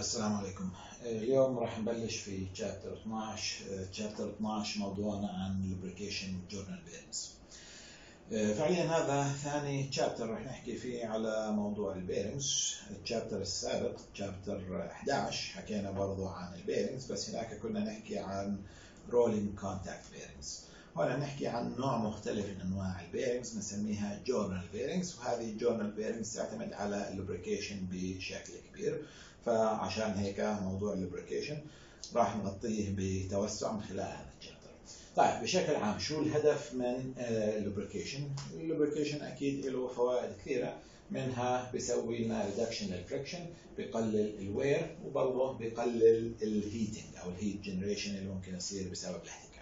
السلام عليكم. اليوم راح نبلش في chapter 12. chapter 12 موضوعنا عن lubrication journal bearings. فعليا هذا ثاني chapter راح نحكي فيه على موضوع البيرنجز. الشابتر السابق chapter 11 حكينا برضو عن البيرنجز، بس هناك كنا نحكي عن rolling contact bearings. هنا نحكي عن نوع مختلف من انواع البيرنجز بنسميها journal bearings، وهذه journal bearings تعتمد على lubrication بشكل كبير. فعشان هيك موضوع اللوبريكيشن راح نغطيه بتوسع من خلال هذا الشابتر. طيب بشكل عام شو الهدف من اللوبريكيشن؟ اللوبريكيشن اكيد له فوائد كثيره، منها بيسوي لنا ريدكشن للفريكشن، بيقلل الوير، وبرضه بيقلل الهيتنج او الهيت جنريشن اللي ممكن يصير بسبب الاحتكاك.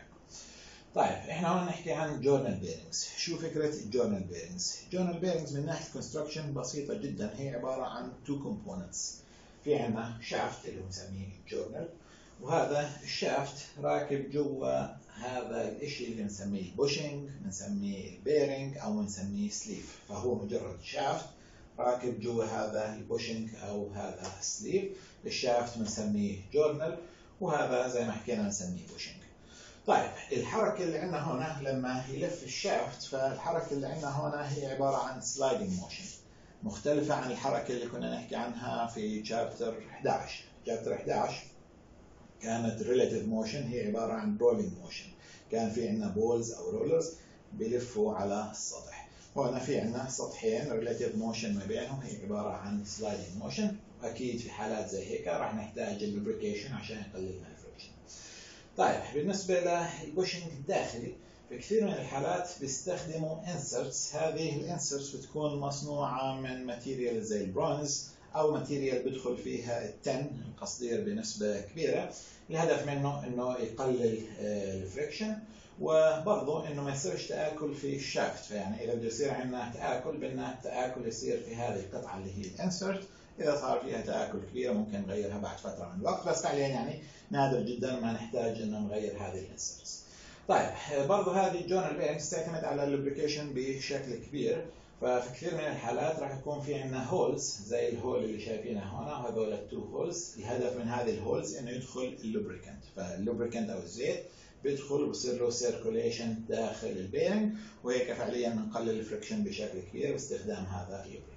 طيب احنا هون نحكي عن جورنال بيرنجز. شو فكره الجورنال بيرنجز؟ الجورنال بيرنجز من ناحيه الكونستراكشن بسيطه جدا، هي عباره عن تو كومبوننتس. في عنا شافت اللي بنسميه جورنال، وهذا الشافت راكب جوا هذا الاشي اللي بنسميه البوشنج، بنسميه البيرنج او بنسميه سليف. فهو مجرد شافت راكب جوا هذا البوشنج او هذا السليف. الشافت بنسميه جورنال، وهذا زي ما حكينا بنسميه بوشنج. طيب الحركة اللي عندنا هنا لما يلف الشافت، فالحركة اللي عندنا هنا هي عبارة عن سلايدنج موشن، مختلفة عن الحركة اللي كنا نحكي عنها في شابتر 11. شابتر 11 كانت relative motion، هي عبارة عن rolling motion، كان في عندنا بولز أو رولرز بيلفوا على السطح. وهنا في عندنا سطحين relative motion ما بينهم، هي عبارة عن sliding motion. أكيد في حالات زي هيك راح نحتاج اللوبريكيشن عشان يقلل لنا الفريكشن. طيب بالنسبة للبوشنج الداخلي، في كثير من الحالات بيستخدموا انسرتس. هذه الانسرتس بتكون مصنوعة من ماتيريال زي البرونز او ماتيريال بيدخل فيها التن القصدير بنسبة كبيرة. الهدف منه انه يقلل الفريكشن، وبرضه انه ما يصيرش تآكل في الشافت. فيعني اذا بده يصير عندنا تآكل، بدنا التآكل يصير في هذه القطعة اللي هي الانسرت. اذا صار فيها تآكل كبير ممكن نغيرها بعد فترة من الوقت، بس فعليا يعني نادر جدا ما نحتاج انه نغير هذه الانسرتس. طيب برضه هذه الجورنال بيرنجز تعتمد على اللوبريكيشن بشكل كبير. ففي كثير من الحالات راح يكون في عندنا هولز زي الهول اللي شايفينها هنا، وهذول التو هولز. الهدف من هذه الهولز انه يدخل اللوبريكنت، فاللوبريكنت او الزيت بيدخل وبصير له سيركوليشن داخل البيرنج، وهيك فعليا بنقلل الفريكشن بشكل كبير باستخدام هذا اللوبريكنت.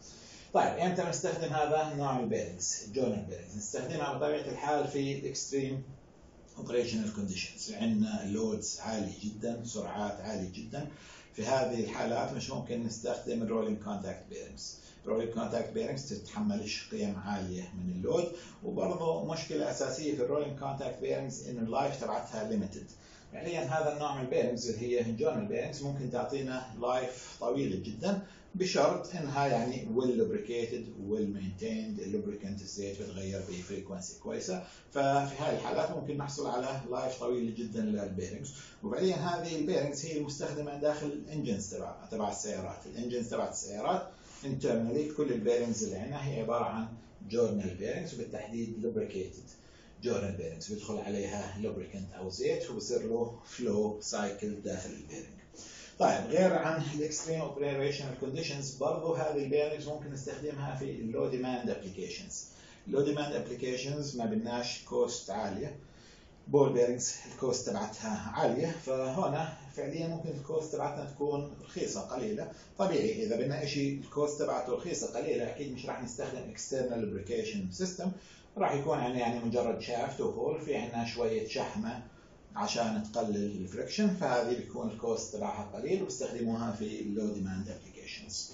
طيب امتى نستخدم هذا نوع البيرنجز الجورنال بيرنجز؟ نستخدمها بطبيعه الحال في الاكستريم اوبريشنال كونديشنز، عندنا لودز عالي جدا، سرعات عاليه جدا. في هذه الحالات مش ممكن نستخدم الرولينج كونتاكت بيرنجز. الرولينج كونتاكت بيرنجز تتحملش قيم عاليه من اللود، وبرضه مشكله اساسيه في الرولينج كونتاكت بيرنجز انه اللايف تبعتها ليميتد. فعليا هذا النوع من البيرنجز اللي هي الجورنال بيرنجز ممكن تعطينا لايف طويله جدا، بشرط انها يعني ويل لوبريكيتد ويل مينتيند. اللوبريكنت الزيت بتغير بفريكونسي كويسه، ففي هذه الحالات ممكن نحصل على لايف طويل جدا للبيرنجز. وفعليا هذه البيرنجز هي المستخدمه داخل الانجنز تبع السيارات. الانجنز تبع السيارات انترنالي كل البيرنجز اللي عندنا هي عباره عن جورنال بيرنجز، وبالتحديد لوبريكيتد جورنال بيرنجز. بيدخل عليها لوبريكنت او زيت وبصير له فلو سايكل داخل البيرنج. طيب غير عن الاكستريم اوبريشنال كونديشنز، برضه هذه البيرنجز ممكن نستخدمها في اللو ديماند ابلكيشنز. اللو ديماند ابلكيشنز ما بدناش كوست عاليه، بول بيرنجز الكوست تبعتها عاليه، فهنا فعليا ممكن الكوست تبعتنا تكون رخيصه قليله. طبيعي اذا بدنا شيء الكوست تبعته رخيصه قليله، اكيد مش راح نستخدم اكسترنال لوبريكيشن سيستم، راح يكون عندنا يعني مجرد شافت وهول في عندنا شويه شحمه عشان تقلل الفريكشن، فهذه بيكون الكوست تبعها قليل وبيستخدموها في اللو ديماند ابلكيشنز.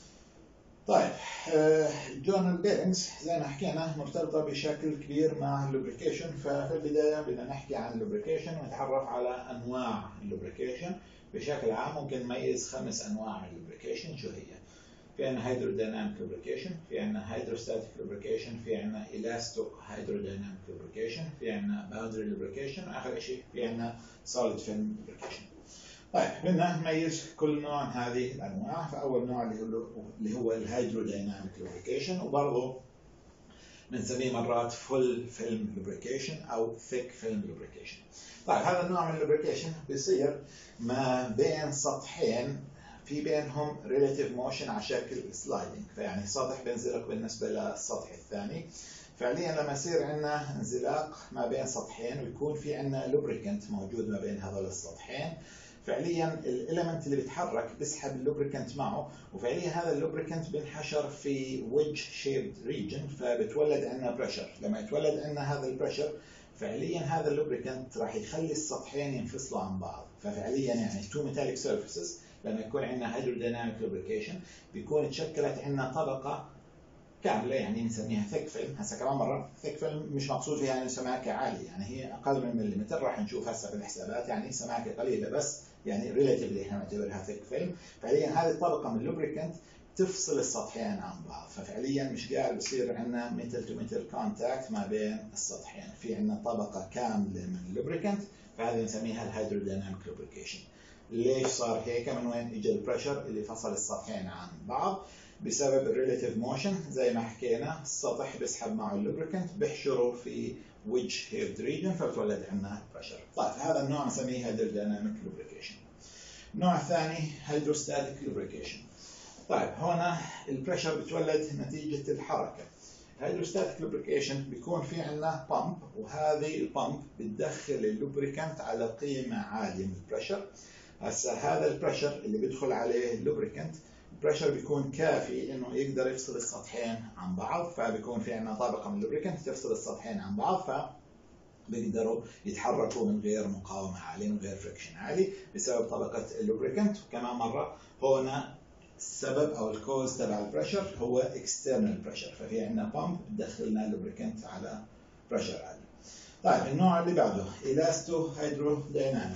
طيب الجورنال بيرنجز زي ما حكينا مرتبطه بشكل كبير مع اللوبريكيشن. ففي البدايه بدنا نحكي عن اللوبريكيشن ونتعرف على انواع اللوبريكيشن بشكل عام. ممكن نميز 5 انواع من اللوبريكيشن. شو هي؟ في عندنا هيدروديناميك لوبريكيشن، في عندنا هيدروستاتيك لوبريكيشن، في عندنا الاستو هيدروديناميك لوبريكيشن، في عندنا باودري لوبريكيشن، واخر شيء في عندنا سوليد فيلم لوبريكيشن. طيب بدنا نميز كل نوع من هذه الانواع. فاول نوع اللي هو الهيدروديناميك لوبريكيشن، وبرضه بنسميه مرات فول فيلم لوبريكيشن او ثيك فيلم لوبريكيشن. طيب هذا النوع من اللوبريكيشن بيصير ما بين سطحين في بينهم relative motion على شكل سلايدنج، فيعني سطح بينزلق بالنسبه للسطح الثاني. فعليا لما يصير عندنا انزلاق ما بين سطحين ويكون في عندنا لوبريكنت موجود ما بين هذول السطحين، فعليا الاليمنت اللي بيتحرك بيسحب اللوبريكنت معه، وفعليا هذا اللوبريكنت بينحشر في ويدج شيبد ريجن، فبتولد عندنا بريشر. لما يتولد عندنا هذا البريشر فعليا هذا اللوبريكنت راح يخلي السطحين ينفصلوا عن بعض. ففعليا يعني تو ميتاليك سيرفيسز لما يكون عندنا هيدروديناميك لوبريكيشن بيكون تشكلت عندنا طبقه كامله، يعني نسميها ثيك فيلم. هسه كمان مره ثيك فيلم مش مقصود فيها يعني سماكه عاليه، يعني هي اقل من مليمتر، راح نشوف هسه في الحسابات يعني سماكه قليله، بس يعني ريلاتيفلي احنا نعتبرها ثيك فيلم. فعليا هذه الطبقه من اللوبريكنت تفصل السطحين عن بعض، ففعليا مش قاعد بصير عندنا ميتل تو ميتل كونتاكت ما بين السطحين، في عندنا طبقه كامله من اللوبريكنت، فهذه نسميها الهيدروديناميك لوبريكيشن. ليش صار هيك؟ من وين اجى البريشر اللي فصل السطحين عن بعض؟ بسبب الريلاتيف موشن. زي ما حكينا السطح بيسحب معه اللوبريكنت بيحشره في ويدج شيبد ريجن، فبتولد عندنا بريشر. طيب هذا النوع نسميه هيدروديناميك لوبريكيشن. النوع الثاني هيدروستاتيك لوبريكيشن. طيب هنا البريشر بتولد نتيجه الحركه. الهيدروستاتيك لوبريكيشن بيكون في عندنا بامب، وهذه البامب بتدخل اللوبريكنت على قيمه عاليه من البريشر. هسه هذا البريشر اللي بيدخل عليه اللوبريكنت البريشر بيكون كافي انه يقدر يفصل السطحين عن بعض، فبيكون في عندنا طبقه من اللوبريكنت تفصل السطحين عن بعض، فبيقدروا يتحركوا من غير مقاومه عاليه، من غير فريكشن عالي، بسبب طبقه اللوبريكنت. وكمان مره هنا السبب او الكوز تبع البريشر هو اكسترنال بريشر، ففي عندنا بامب بتدخل لنا اللوبريكنت على بريشر عالي. طيب النوع اللي بعده إلاستو هيدروديناميك.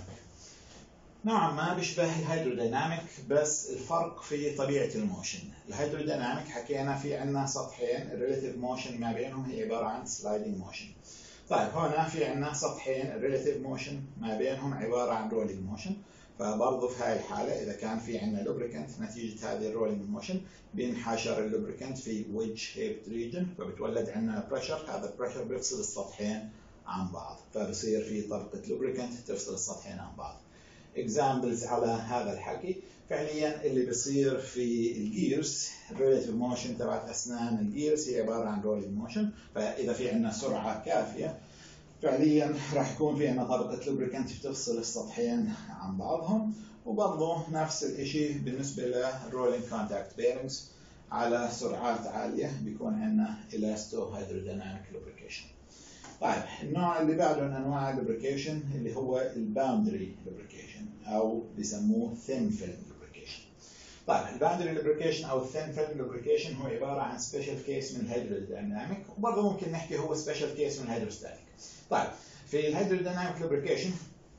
نوعا ما بيشبه الهيدروديناميك، بس الفرق في طبيعة الموشن. الهيدروديناميك حكينا في عندنا سطحين، الريلاتيف موشن ما بينهم هي عبارة عن سلايدنج موشن. طيب هنا في عندنا سطحين الريلاتيف موشن ما بينهم عبارة عن رولينج موشن، فبرضه في هاي الحالة إذا كان في عندنا لوبريكنت نتيجة هذه الرولينج موشن بينحشر اللوبريكنت في ويدج شيبد ريجن، فبتولد عندنا بريشر. هذا البريشر بيفصل السطحين عن بعض، فبصير في طبقة لوبريكنت تفصل السطحين عن بعض. اكزامبلز على هذا الحكي، فعليا اللي بيصير في الجيرز الريلاتيف موشن تبعت اسنان الجيرز هي عباره عن رولينج موشن، فاذا في عندنا سرعه كافيه فعليا راح يكون في عندنا طبقه لوبريكنت بتفصل السطحين عن بعضهم. وبرضه نفس الشيء بالنسبه للرولينج كونتاكت بيرنجز، على سرعات عاليه بيكون عندنا إلاستو هيدروديناميك لوبريكيشن. طيب النوع اللي بعده من انواع اللوبريكيشن اللي هو الباوندري لوبريكيشن، او بيسموه ثين فيلم لوبريكيشن. طيب الباوندري لوبريكيشن او الثين فيلم لوبريكيشن هو عباره عن سبيشال كيس من الهيدروديناميك، وبرضه ممكن نحكي هو سبيشال كيس من الهيدروستاتيك. طيب في الهيدروديناميك لوبريكيشن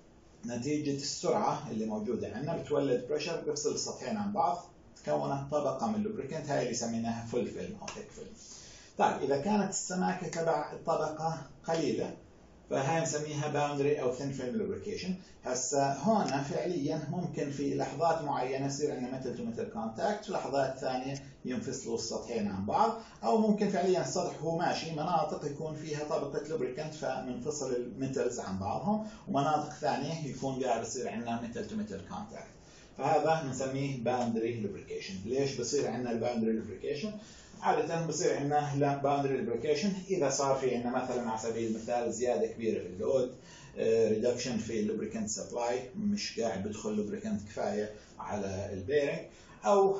نتيجه السرعه اللي موجوده عندنا بتولد بريشر بيفصل السطحين عن بعض، تكونت طبقه من اللوبريكنت هاي اللي سميناها فول فيلم او ثيك فيلم. طيب إذا كانت السماكة تبع الطبقة قليلة فهي نسميها باوندري أو ثين فيلم لوبريكيشن. هسا هون فعليا ممكن في لحظات معينة يصير عندنا ميتل تو ميتل كونتاكت، ولحظات ثانية ينفصلوا السطحين عن بعض، أو ممكن فعليا السطح هو ماشي مناطق يكون فيها طبقة لوبريكنت فمنفصل الميتلز عن بعضهم، ومناطق ثانية يكون قاعد يصير عندنا ميتل تو ميتل كونتاكت، فهذا بنسميه باوندري لوبريكيشن. ليش بصير عندنا الباوندري لوبريكيشن؟ عادة بصير عندنا باوندري لوبريكيشن إذا صار في عندنا مثلا على سبيل المثال زيادة كبيرة في اللود، ريدكشن في اللوبريكنت سبلاي، مش قاعد بدخل لوبريكنت كفاية على البيرنج، أو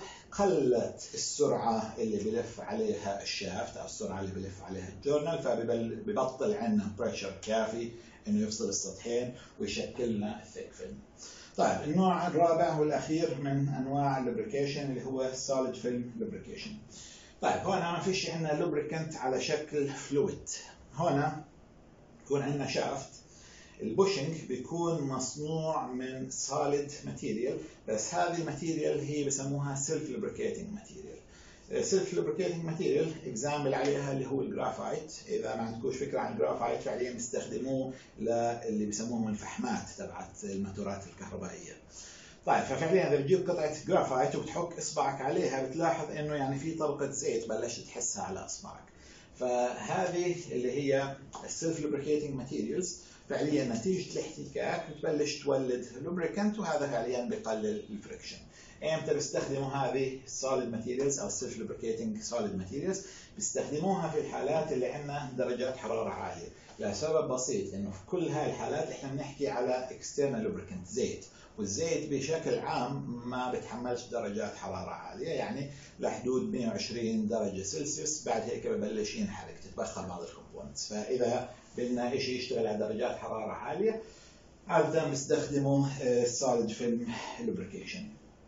قلت السرعة اللي بلف عليها الشافت أو السرعة اللي بلف عليها الجورنال، فبيبطل عندنا بريشر كافي إنه يفصل السطحين ويشكل لنا الثيك فيلم. طيب النوع الرابع والأخير من أنواع اللوبريكيشن اللي هو solid film lubrication. طيب هنا ما فيش عندنا لوبريكنت على شكل فلويد، هنا يكون عندنا شافت، البوشنج بيكون مصنوع من solid material، بس هذه الماتيريال هي بسموها self lubricating material. self lubricating material اكزامبل عليها اللي هو الجرافايت. اذا ما عندكوش فكره عن الجرافايت فعليا بيستخدموه للي بيسموهم الفحمات تبعت الموتورات الكهربائيه. طيب ففعليا اذا بتجيب قطعه جرافايت وبتحك اصبعك عليها بتلاحظ انه يعني في طبقه زيت بلشت تحسها على اصبعك، فهذه اللي هي السيلف لوبريكيتنج ماتيريالز. فعليا نتيجة الاحتكاك بتبلش تولد لوبريكنت، وهذا فعليا بقلل الفريكشن. امتى بيستخدموا هذه السوليد ماتيريالز او السيلف لوبريكيتنج سوليد ماتيريالز؟ بيستخدموها في الحالات اللي عندنا درجات حرارة عالية، لسبب بسيط انه في كل هاي الحالات احنا بنحكي على اكسترنال لوبريكنت زيت، والزيت بشكل عام ما بتحملش درجات حرارة عالية، يعني لحدود 120 درجة سلسيوس بعد هيك ببلش ينحرق، تتبخر بعض الكومبوننتس. فإذا بدنا شيء يشتغل على درجات حرارة عالية عادة بنستخدمه solid film lubrication.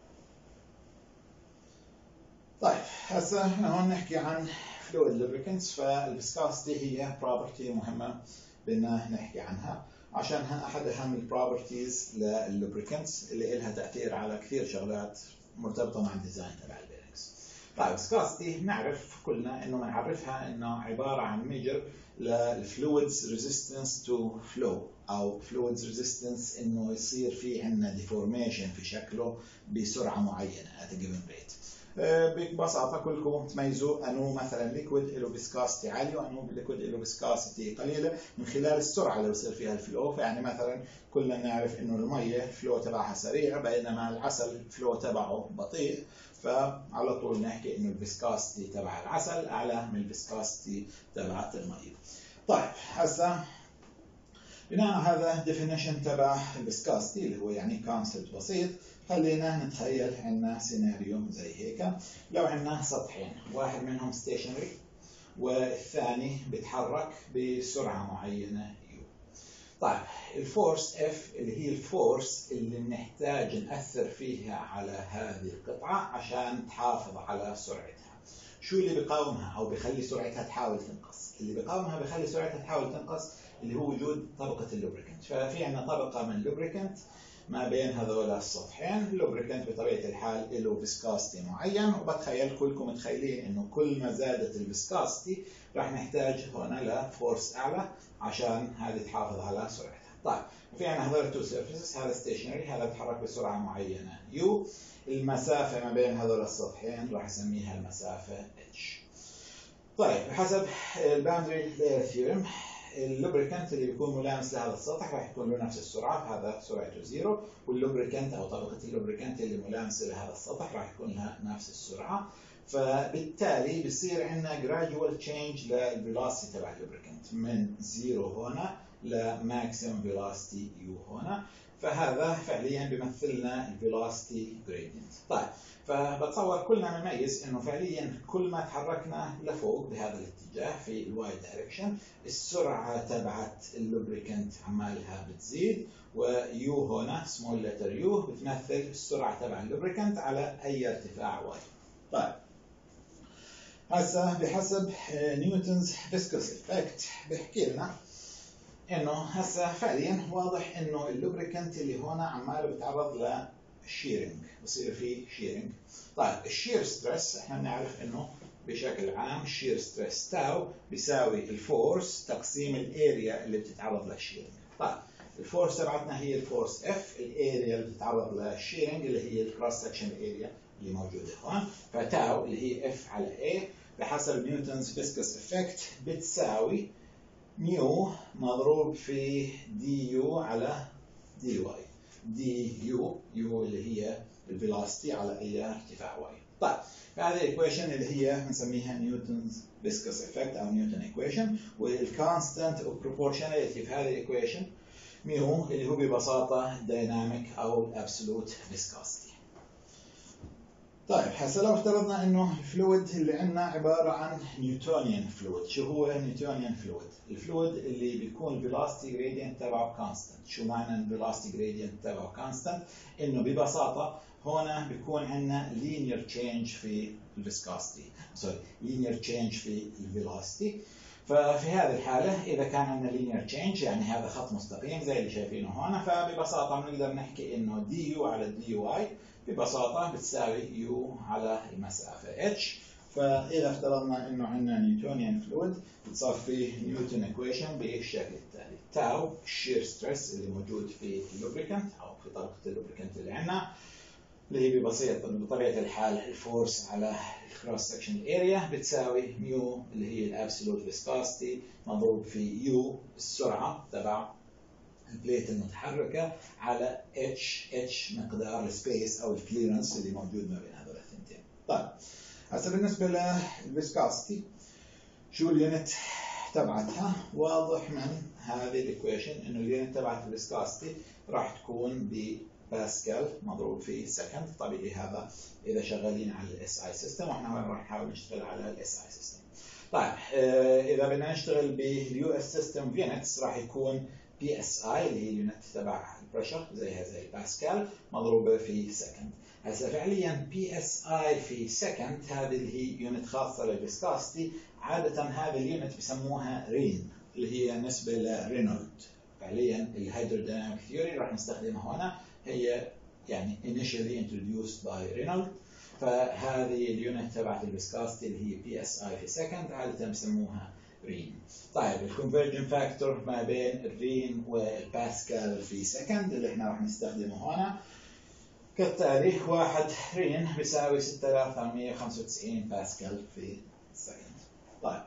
طيب هسه احنا هون نحكي عن fluid lubricants. فالفيسكوسيتي هي property مهمة بدنا نحكي عنها، عشانها أحد أهم البروبرتيز لللوبريكنتس اللي لها تأثير على كثير شغلات مرتبطة مع الديزاين تبع البيرنجز. طيب الفيسكوسيتي بنعرف كلنا إنه بنعرفها إنه عبارة عن ميجر للفلويدز ريزيستنس تو فلو، أو فلويدز ريزيستنس إنه يصير في عندنا ديفورميشن في شكله بسرعة معينة at a given rate. ببساطة كلكم تميزوا أنه مثلا ليكويد له فيسكوسيتي عالية وأنه ليكويد له فيسكوسيتي قليلة من خلال السرعة اللي بصير فيها الفلو. فيعني مثلا كلنا نعرف أنه المية الفلو تبعها سريع بينما العسل الفلو تبعه بطيء، فعلى طول نحكي أنه الفيسكوسيتي تبع العسل أعلى من الفيسكوسيتي تبعت المية. طيب هسه بناء على هذا definition تبع الفيسكوسيتي اللي هو يعني كونسبت بسيط، خلينا نتخيل عندنا سيناريو زي هيك. لو عندنا سطحين، واحد منهم ستيشنري والثاني بيتحرك بسرعة معينة U. طيب الفورس F اللي هي الفورس اللي بنحتاج نأثر فيها على هذه القطعة عشان تحافظ على سرعتها. شو اللي بيقاومها أو بيخلي سرعتها تحاول تنقص؟ اللي بيقاومها بيخلي سرعتها تحاول تنقص اللي هو وجود طبقة اللوبريكنت. ففي عندنا طبقة من اللوبريكنت ما بين هذول السطحين. اللوبريكنت بطبيعة الحال له فيسكوسيتي معين، وبتخيل كلكم متخيلين انه كل ما زادت الفيسكوسيتي راح نحتاج هنا لفورس اعلى عشان هذه تحافظ على سرعتها. طيب في عندنا هذول التو سيرفيسز، هذا ستيشنري هذا بيتحرك بسرعة معينة U. المسافة ما بين هذول السطحين راح اسميها المسافة H. طيب بحسب الباوندري لاير ثيورم اللوبريكنت اللي بيكون ملامس لهذا السطح راح يكون له نفس السرعه، فهذا سرعته زيرو، واللوبريكنت او طبقه اللوبريكنت اللي ملامسه لهذا السطح راح يكون لها نفس السرعه. فبالتالي بصير عندنا gradual change للفيلوسيتي تبع اللوبريكنت من زيرو هنا لماكسيمم فيلوسيتي يو هنا، فهذا فعليا بيمثل لنا الفيلوسيتي جريدينت. طيب فبتصور كلنا نميز انه فعليا كل ما تحركنا لفوق بهذا الاتجاه في الواي دايركشن السرعه تبعت اللوبريكنت عمالها بتزيد، ويو هنا سمول لتر يو بتمثل السرعه تبع اللوبريكنت على اي ارتفاع واي. طيب هسه بحسب نيوتنز فيسكوس افكت بيحكي لنا انه هسه فعليا واضح انه اللوبريكنت اللي هون عماله بيتعرض لشيرنج، بصير فيه شيرنج. طيب الشير ستريس احنا بنعرف انه بشكل عام الشير ستريس تاو بيساوي الفورس تقسيم الاريا اللي بتتعرض للشيرنج. طيب الفورس تبعتنا هي الفورس اف، الاريا اللي بتتعرض للشيرنج اللي هي الكروس سكشن اريا اللي موجوده هون، فتاو اللي هي اف على اي بحسب نيوتنز فيسكس افكت بتساوي ميو مضروب في دي يو على دي واي. دي يو اللي هي الفيلوسيتي على اي ارتفاع واي. طيب هذه الايكويشن اللي هي بنسميها نيوتنز فيسكس افكت او نيوتن ايكويشن، والكونستانت اوف بروبورشناليتي في هذه الايكويشن ميو اللي هو ببساطه دايناميك او الابسولوت فيسكوسيتي. طيب هسه لو افترضنا انه الفلويد اللي عندنا عباره عن نيوتونيان فلويد. شو هو نيوتونيان فلويد؟ الفلويد اللي بيكون الفيلوسيتي جريدينت تبعه كونستانت. شو معنى الفيلوسيتي جريدينت تبعه كونستانت؟ انه ببساطه هون بيكون عندنا لينير تشينج في الفيسكوسيتي، لينير تشينج في الفيلوسيتي. ففي هذه الحالة إذا كان عندنا linear change يعني هذا خط مستقيم زي اللي شايفينه هنا، فببساطة بنقدر نحكي إنه دي يو على دي واي ببساطة بتساوي يو على المسافة h. فإذا افترضنا إنه عندنا نيوتونيان فلويد بتصير فيه نيوتن ايكويشن بالشكل التالي: تاو الشير ستريس اللي موجود في اللوبريكنت أو في طبقة اللوبريكنت اللي عندنا، اللي هي بطبيعة الحال الفورس على الكروس سكشن اريا بتساوي ميو اللي هي الابسولوت فيسكوسيتي مضروب في يو السرعة تبع البليت المتحركة على اتش مقدار السبيس أو الكليرنس اللي موجود ما بين هذول الثنتين. طيب هسه بالنسبة للفيسكوستي شو اليونت تبعتها؟ واضح من هذه الايكويشن انه اليونت تبعت الفيسكوستي راح تكون بباسكال مضروب في سكند. طبيعي هذا اذا شغالين على الاس اي سيستم، واحنا راح نحاول نشتغل على الاس اي سيستم. طيب اذا بدنا نشتغل باليو اس سيستم يونتس راح يكون بي اس اي اللي هي اليونت تبع البريشر زيها زي الباسكال مضروبه في سكند. هسه فعليا بي اس اي في سكند هذه اللي هي يونت خاصه للفيسكوستي. عاده هذه اليونت بسموها رين اللي هي نسبه لرينولد. فعليا الهيدروديناميك ثيوري راح نستخدمها هنا هي يعني initially introduced by رينولد. فهذه اليونت تبعت الفيسكوستي اللي هي بي اس اي في سكند عاده بسموها رين. طيب الكونفرجن فاكتور ما بين الرين والباسكال في سكند اللي احنا راح نستخدمه هنا كالتالي: 1 رين بيساوي 6395 باسكال في سكند. طيب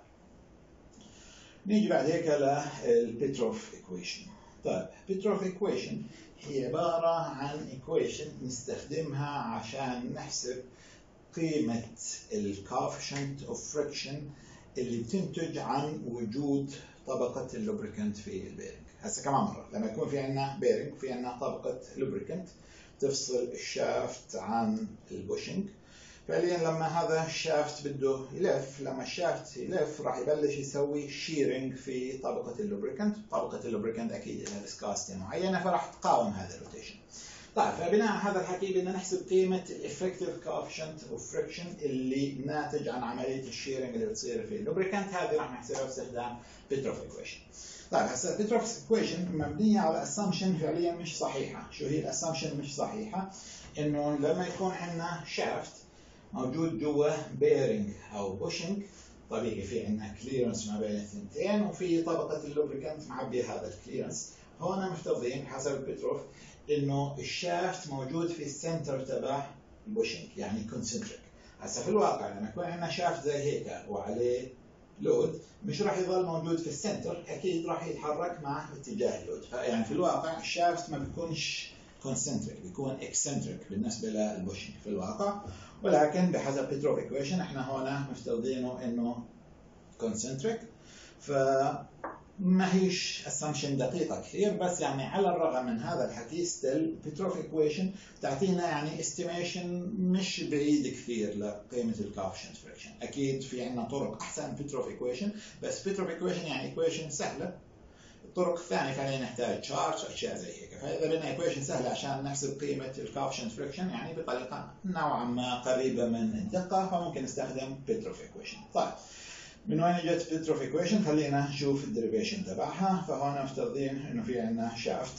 نيجي بعد هيك للبيتروف ايكويشن. طيب بيتروف ايكويشن هي عبارة عن ايكويشن نستخدمها عشان نحسب قيمة الكوفيشنت اوف فريكشن اللي بتنتج عن وجود طبقة اللوبريكنت في البيرنج. هسه كمان مرة لما يكون في عندنا بيرنج في عندنا طبقة لوبريكنت تفصل الشافت عن البوشنج. فعليا لما هذا الشافت بده يلف، لما الشافت يلف راح يبلش يسوي شيرنج في طبقة اللوبريكنت. طبقة اللوبريكنت أكيد لها فيسكوستي معينة فراح تقاوم هذا الروتيشن. طيب فبناء على هذا الحكي بدنا نحسب قيمة الافكتيف كوفيشنت اوف فريكشن اللي ناتج عن عملية الشيرنج اللي بتصير في اللوبريكنت. هذه راح نحسبها باستخدام بيتروف ايكويشن. طيب هسه بيتروف ايكويشن مبنية على اسامبشن فعليا مش صحيحة. شو هي الاسامبشن مش صحيحة؟ انه لما يكون عندنا شافت موجود جوا بيرنج او بوشنج، طبيعي في عندنا كليرنس ما بين الثنتين وفي طبقة اللوبريكنت معبية هذا الكليرنس. هون مفترضين حسب بيتروف انه الشافت موجود في السنتر تبع البوشنج يعني كونسنتريك. هسه في الواقع لما يكون عندنا شافت زي هيك وعليه لود مش راح يظل موجود في السنتر، اكيد راح يتحرك مع اتجاه اللود. فيعني في الواقع الشافت ما بيكونش كونسنتريك، بيكون اكسنتريك بالنسبه للبوشنج في الواقع. ولكن بحسب بيتروف ايكويشن احنا هون مفترضينه انه كونسنتريك. ما هيش اسامبشن دقيقه كثير، بس يعني على الرغم من هذا الحكي ستيل بيتروف ايكويشن تعطينا يعني استيميشن مش بعيد كثير لقيمه الكوفيشنت فريكشن. اكيد في عندنا طرق احسن من بيتروف ايكويشن، بس بيتروف ايكويشن يعني ايكويشن سهله. الطرق الثانيه خلينا نحتاج تشارج واشياء زي هيك. فاذا بدنا ايكويشن سهله عشان نحسب قيمه الكوفيشنت فريكشن يعني بطريقه نوعا ما قريبه من الدقه، فممكن نستخدم بيتروف ايكويشن. طيب من وين اجت بيتروف ايكويشن؟ خلينا نشوف الديريفيشن تبعها. فهون مفترضين انه في عندنا شافت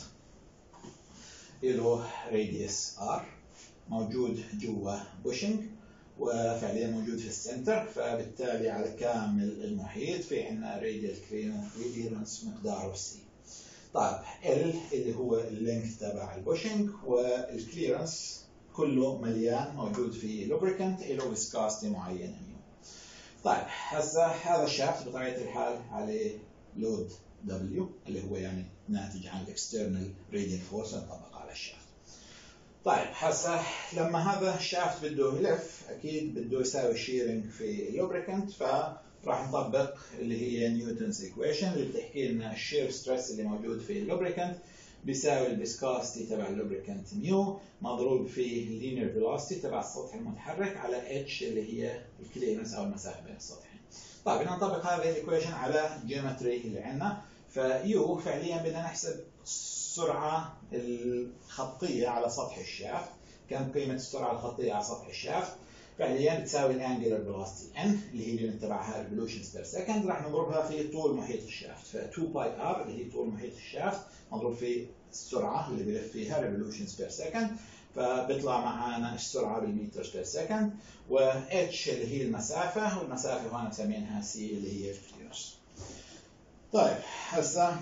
له راديوس ار موجود جوا بوشنج وفعليا موجود في السنتر، فبالتالي على كامل المحيط في عندنا راديال كليرنس مقداره سي. طيب ال اللي هو اللينث تبع البوشنج، والكليرنس كله مليان موجود في لوبريكنت له فيسكوستي معينه. طيب هسه هذا الشافت بطبيعه الحال عليه لود W اللي هو يعني ناتج عن الاكسترنال راديال فورس انطبق على الشافت. طيب هسه لما هذا الشافت بده يلف اكيد بده يساوي شيرنج في اللوبريكنت، فراح نطبق اللي هي نيوتنز ايكويشن اللي بتحكي لنا الشير ستريس اللي موجود في اللوبريكنت بيساوي الفيسكوستي تبع اللوبريكنت ميو مضروب في اللينير فيلوسيتي تبع السطح المتحرك على اتش اللي هي الكليرنس او المسافه بين السطحين. طيب بدنا نطبق هذه الايكويشن على الجيومتري اللي عندنا. فيو فعليا بدنا نحسب السرعه الخطيه على سطح الشافت. كم قيمه السرعه الخطيه على سطح الشافت؟ فعليا بتساوي الانجلر فيلوسيتي ان اللي هي اليونت تبعها ريفولوشنز بير سكند، راح نضربها في طول محيط الشافت. ف 2 باي ار اللي هي طول محيط الشافت مضروب في السرعه اللي بيلف فيها ريفولوشنز بير سكند، فبيطلع معنا السرعه بالمتر بير سكند، و اتش اللي هي المسافه، والمسافه هون مسمينها سي اللي هي الكليرنس. طيب هسه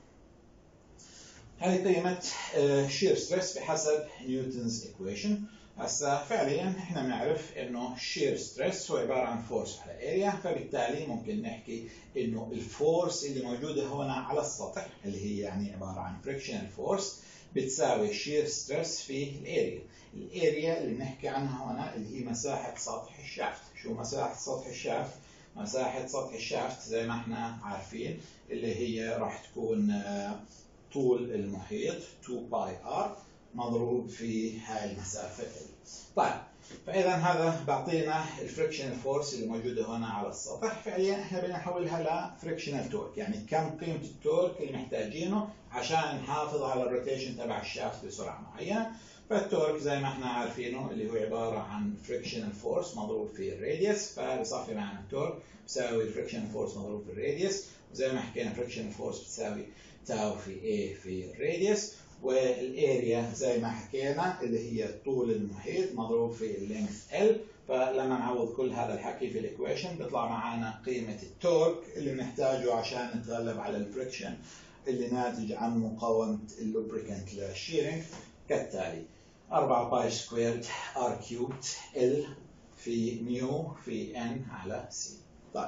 هذه قيمه شير ستريس بحسب نيوتنز ايكويشن. هسا فعليا احنا بنعرف انه الشير ستريس هو عباره عن فورس على اريا، فبالتالي ممكن نحكي انه الفورس اللي موجوده هنا على السطح اللي هي يعني عباره عن فريكشنال فورس بتساوي الشير ستريس في الاريا. الاريا اللي بنحكي عنها هنا اللي هي مساحه سطح الشافت. شو مساحه سطح الشافت؟ مساحه سطح الشافت زي ما احنا عارفين اللي هي راح تكون طول المحيط 2 باي ار مضروب في هاي المسافة L. طيب فإذا هذا بعطينا الفريكشنال فورس اللي موجودة هنا على السطح. فعليا احنا بدنا نحولها لفريكشنال تورك، يعني كم قيمة التورك اللي محتاجينه عشان نحافظ على الروتيشن تبع الشافت بسرعة معينة. فالتورك زي ما احنا عارفينه اللي هو عبارة عن فريكشنال فورس مضروب في الراديوس، فبصفي معنا التورك بيساوي الفريكشنال فورس مضروب في الراديوس، وزي ما حكينا فريكشنال فورس بتساوي تاو في A في الراديوس، والاريا زي ما حكينا اللي هي طول المحيط مضروب في اللينث L. فلما نعوض كل هذا الحكي في الايكويشن بيطلع معنا قيمة التورك اللي بنحتاجه عشان نتغلب على الفريكشن اللي ناتج عن مقاومة اللوبريكانت للشيرنج كالتالي: 4 باي سكويرد ار كيوبد ال في ميو في ان على سي. طيب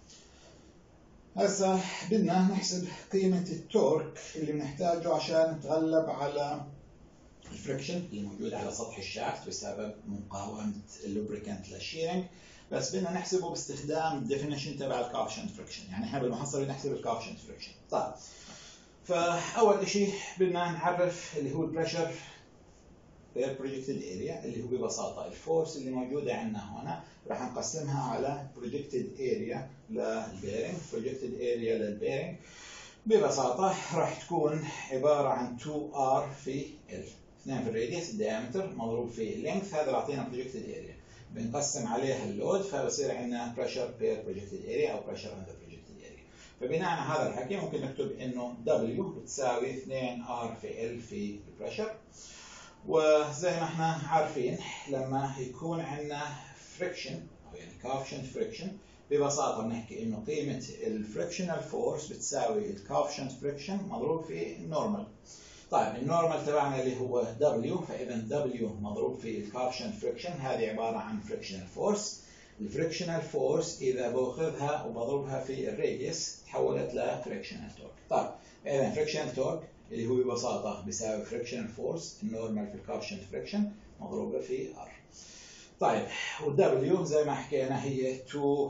هسا بدنا نحسب قيمة التورك اللي بنحتاجه عشان نتغلب على الفريكشن اللي موجود على سطح الشافت بسبب مقاومة اللوبريكانت للشيرنج، بس بدنا نحسبه باستخدام الديفينيشن تبع الكوفشنت فريكشن، يعني احنا بالمحصلة نحسب الكوفشنت فريكشن. طيب فأول شيء بدنا نعرف اللي هو البريشر بير بروجكتد اريا اللي هو ببساطة الفورس اللي موجودة عندنا هنا راح نقسمها على بروجكتد اريا للبيرنج. بروجكتد اريا للبيرنج ببساطة راح تكون عبارة عن 2R في L، 2 في الراديوس الديامتر مضروب في اللينث، هذا بيعطينا بروجكتد اريا. بنقسم عليها اللود فبصير عندنا بريشر بير بروجكتد اريا او بريشر اندر بروجكتد اريا. فبناء على هذا الحكي ممكن نكتب انه W بتساوي 2R في L في البريشر. وزي ما احنا عارفين لما يكون عندنا فريكشن او يعني كوفشنت فريكشن ببساطه بنحكي انه قيمه الفريكشنال فورس بتساوي الكوفشنت فريكشن مضروب في النورمال. طيب النورمال تبعنا اللي هو W، فاذا W مضروب في الكوفشنت فريكشن هذه عباره عن فريكشنال فورس. الفريكشنال فورس اذا باخذها وبضربها في الراديوس تحولت لفريكشنال تورك. طيب اذا فريكشنال تورك اللي هو ببساطة بيساوي فريكشن فورس النورمال في الكوفشنت فريكشن مضروبة في R. طيب والW زي ما حكينا هي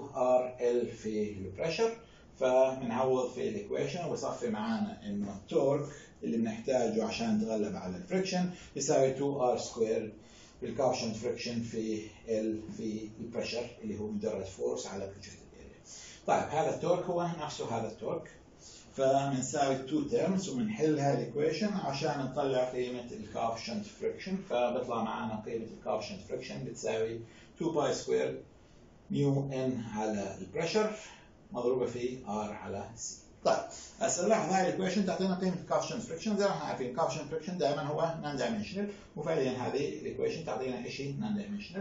2RL في البريشر، فبنعوض في الايكويشن وبصفي معانا انه التورك اللي بنحتاجه عشان نتغلب على الفريكشن يساوي 2R سكوير بالكوفشنت فريكشن في L في البريشر اللي هو مجرد فورس على بروجكتد اريا. طيب هذا التورك هو نفسه هذا التورك، فبنساوي التو تيرمز وبنحلها الايكويشن عشان نطلع قيمة الكوفشنت فريكشن. فبيطلع معنا قيمة الكوفشنت فريكشن بتساوي 2 باي سكوير ميو ان على البريشر مضروبة في R على C. طيب هسه لاحظ هاي الايكويشن تعطينا قيمة الكوفشنت فريكشن. زي ما احنا عارفين الكوفشنت فريكشن دائما هو نون دايمنشنال، وفعليا هذه الايكويشن تعطينا شيء نون دايمنشنال،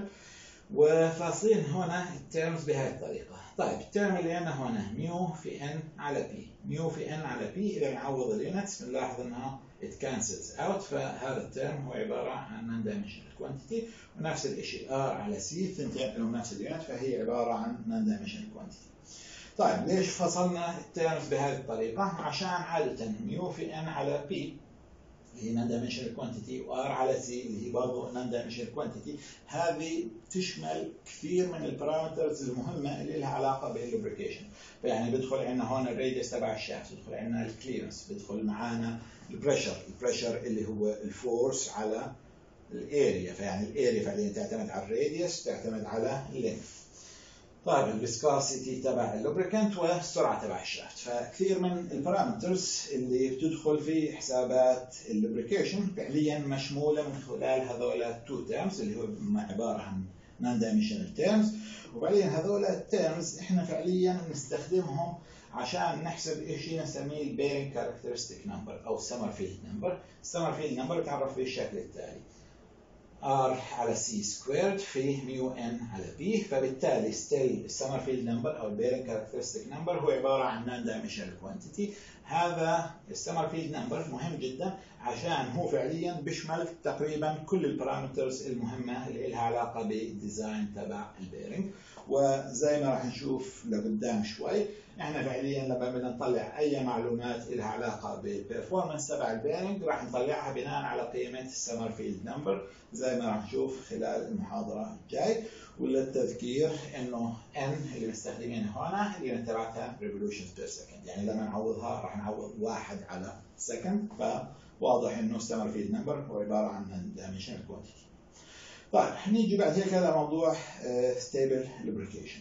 وفاصلين هنا التيرمز بهذه الطريقة. طيب التيرم اللي عندنا هنا ميو في ان على بي، ميو في ان على بي اذا نعوض اليونتس بنلاحظ انها it cancels out، فهذا التيرم هو عبارة عن non dimensional quantity، ونفس الشيء R على C ثنتين لهم نفس اليونت فهي عبارة عن non dimensional quantity. طيب ليش فصلنا التيرمز بهذه الطريقة؟ عشان عادة ميو في ان على بي اللي هي non dimensional quantity و R على C اللي هي برضه non dimensional quantity، هذه تشمل كثير من البارامترز المهمة اللي لها علاقة باللوبريكيشن. فيعني بدخل عندنا هون الراديوس تبع الشافت، بدخل عندنا الكليرنس، بدخل معانا البريشر اللي هو الفورس على الاريا، فيعني الاريا فعليا تعتمد على الراديوس تعتمد على اللينث. طيب الفيسكاسيتي تبع اللوبريكانت والسرعه تبع الشافت، فكثير من البارامترز اللي بتدخل في حسابات اللوبريكيشن فعليا مشموله من خلال هذول التو تيرمز اللي هو عباره عن نون دايمنشنال تيرمز. وفعليا هذول التيرمز احنا فعليا بنستخدمهم عشان نحسب شيء نسميه البيرنج كاركترستيك نمبر او سمرفيلد نمبر. السمرفيلد نمبر بتعرف بالشكل التالي: R على C سكويرد في ميو N على B. فبالتالي ستيل السمرفيلد نمبر أو البيرنج كاركترستيك نمبر هو عبارة عن نون دايمنشنال كوانتيتي. هذا السمرفيلد نمبر مهم جدا عشان هو فعليا بيشمل تقريبا كل البارامترز المهمة اللي لها علاقة بالديزاين تبع البيرنج. وزي ما راح نشوف لقدام شوي احنا فعليا لما بدنا نطلع اي معلومات لها علاقه بالبرفورمانس تبع البيرنج راح نطلعها بناء على قيمه السمرفيلد نمبر زي ما راح نشوف خلال المحاضره الجاي. وللتذكير انه n اللي مستخدمينها هنا اللي تبعتها ريفولوشنز بير سكند، يعني لما نعوضها راح نعوض 1 على سكند. فواضح انه السمرفيلد نمبر هو عباره عن دايمنشنال كوانتيتي. طيب نيجي بعد هيك لموضوع ستيبل لوبريكيشن.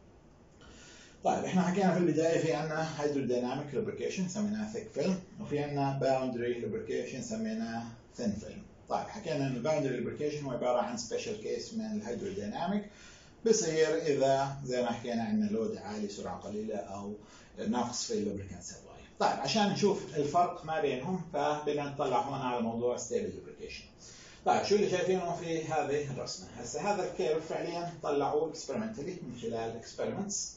طيب احنا حكينا في البدايه في عندنا هيدروديناميك لوبريكيشن سميناه ثيك فيلم، وفي عندنا باوندري لوبريكيشن سميناه ثين فيلم. طيب حكينا ان الباوندري لوبريكيشن هو عباره عن سبيشال كيس من الهيدروديناميك بصير اذا زي ما حكينا عندنا لود عالي سرعه قليله او نقص في اللوبريكانت سبلاي. طيب عشان نشوف الفرق ما بينهم فبدنا نطلع هون على موضوع ستيبل لوبريكيشن. طيب شو اللي شايفينه في هذه الرسمه؟ هسه هذا الكيرف فعليا طلعوه اكسبيرمنتالي من خلال اكسبيرمنتس،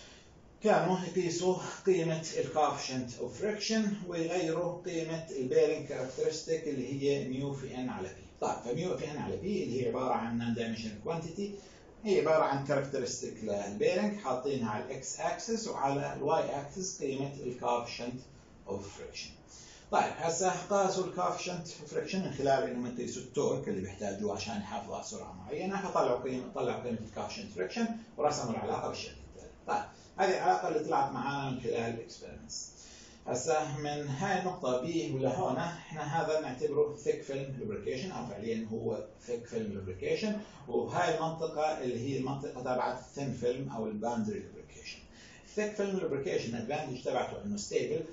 كانوا يقيسوا قيمه الكوفشنت اوف فريكشن ويغيروا قيمه البيرنج كاركترستيك اللي هي ميو في ان على بي. طيب فميو في ان على بي اللي هي عباره عن نون دايمنشنال كوانتيتي، هي عباره عن كاركترستيك للبيرنج حاطينها على الاكس اكسس وعلى الواي اكسس قيمه الكوفشنت اوف فريكشن. طيب هسه قاسوا الكوفشنت فريكشن من خلال انهم يقيسوا التورك اللي بيحتاجوه عشان يحافظوا على سرعه معينه، فطلعوا قيمه الكوفشنت فريكشن ورسموا العلاقه بالشكل التالي. طيب هذه العلاقه اللي طلعت معانا من خلال الاكسبيرمنتس. هسه من هاي النقطه بي ولهون احنا هذا نعتبره ثيك فيلم لوبريكيشن او فعليا هو ثيك فيلم لوبريكيشن، وهاي المنطقه اللي هي المنطقه تبعت الثين فيلم او الباوندري لوبريكيشن. الثيك فيلم لوبريكيشن الادفانتج تبعته انه ستيبل،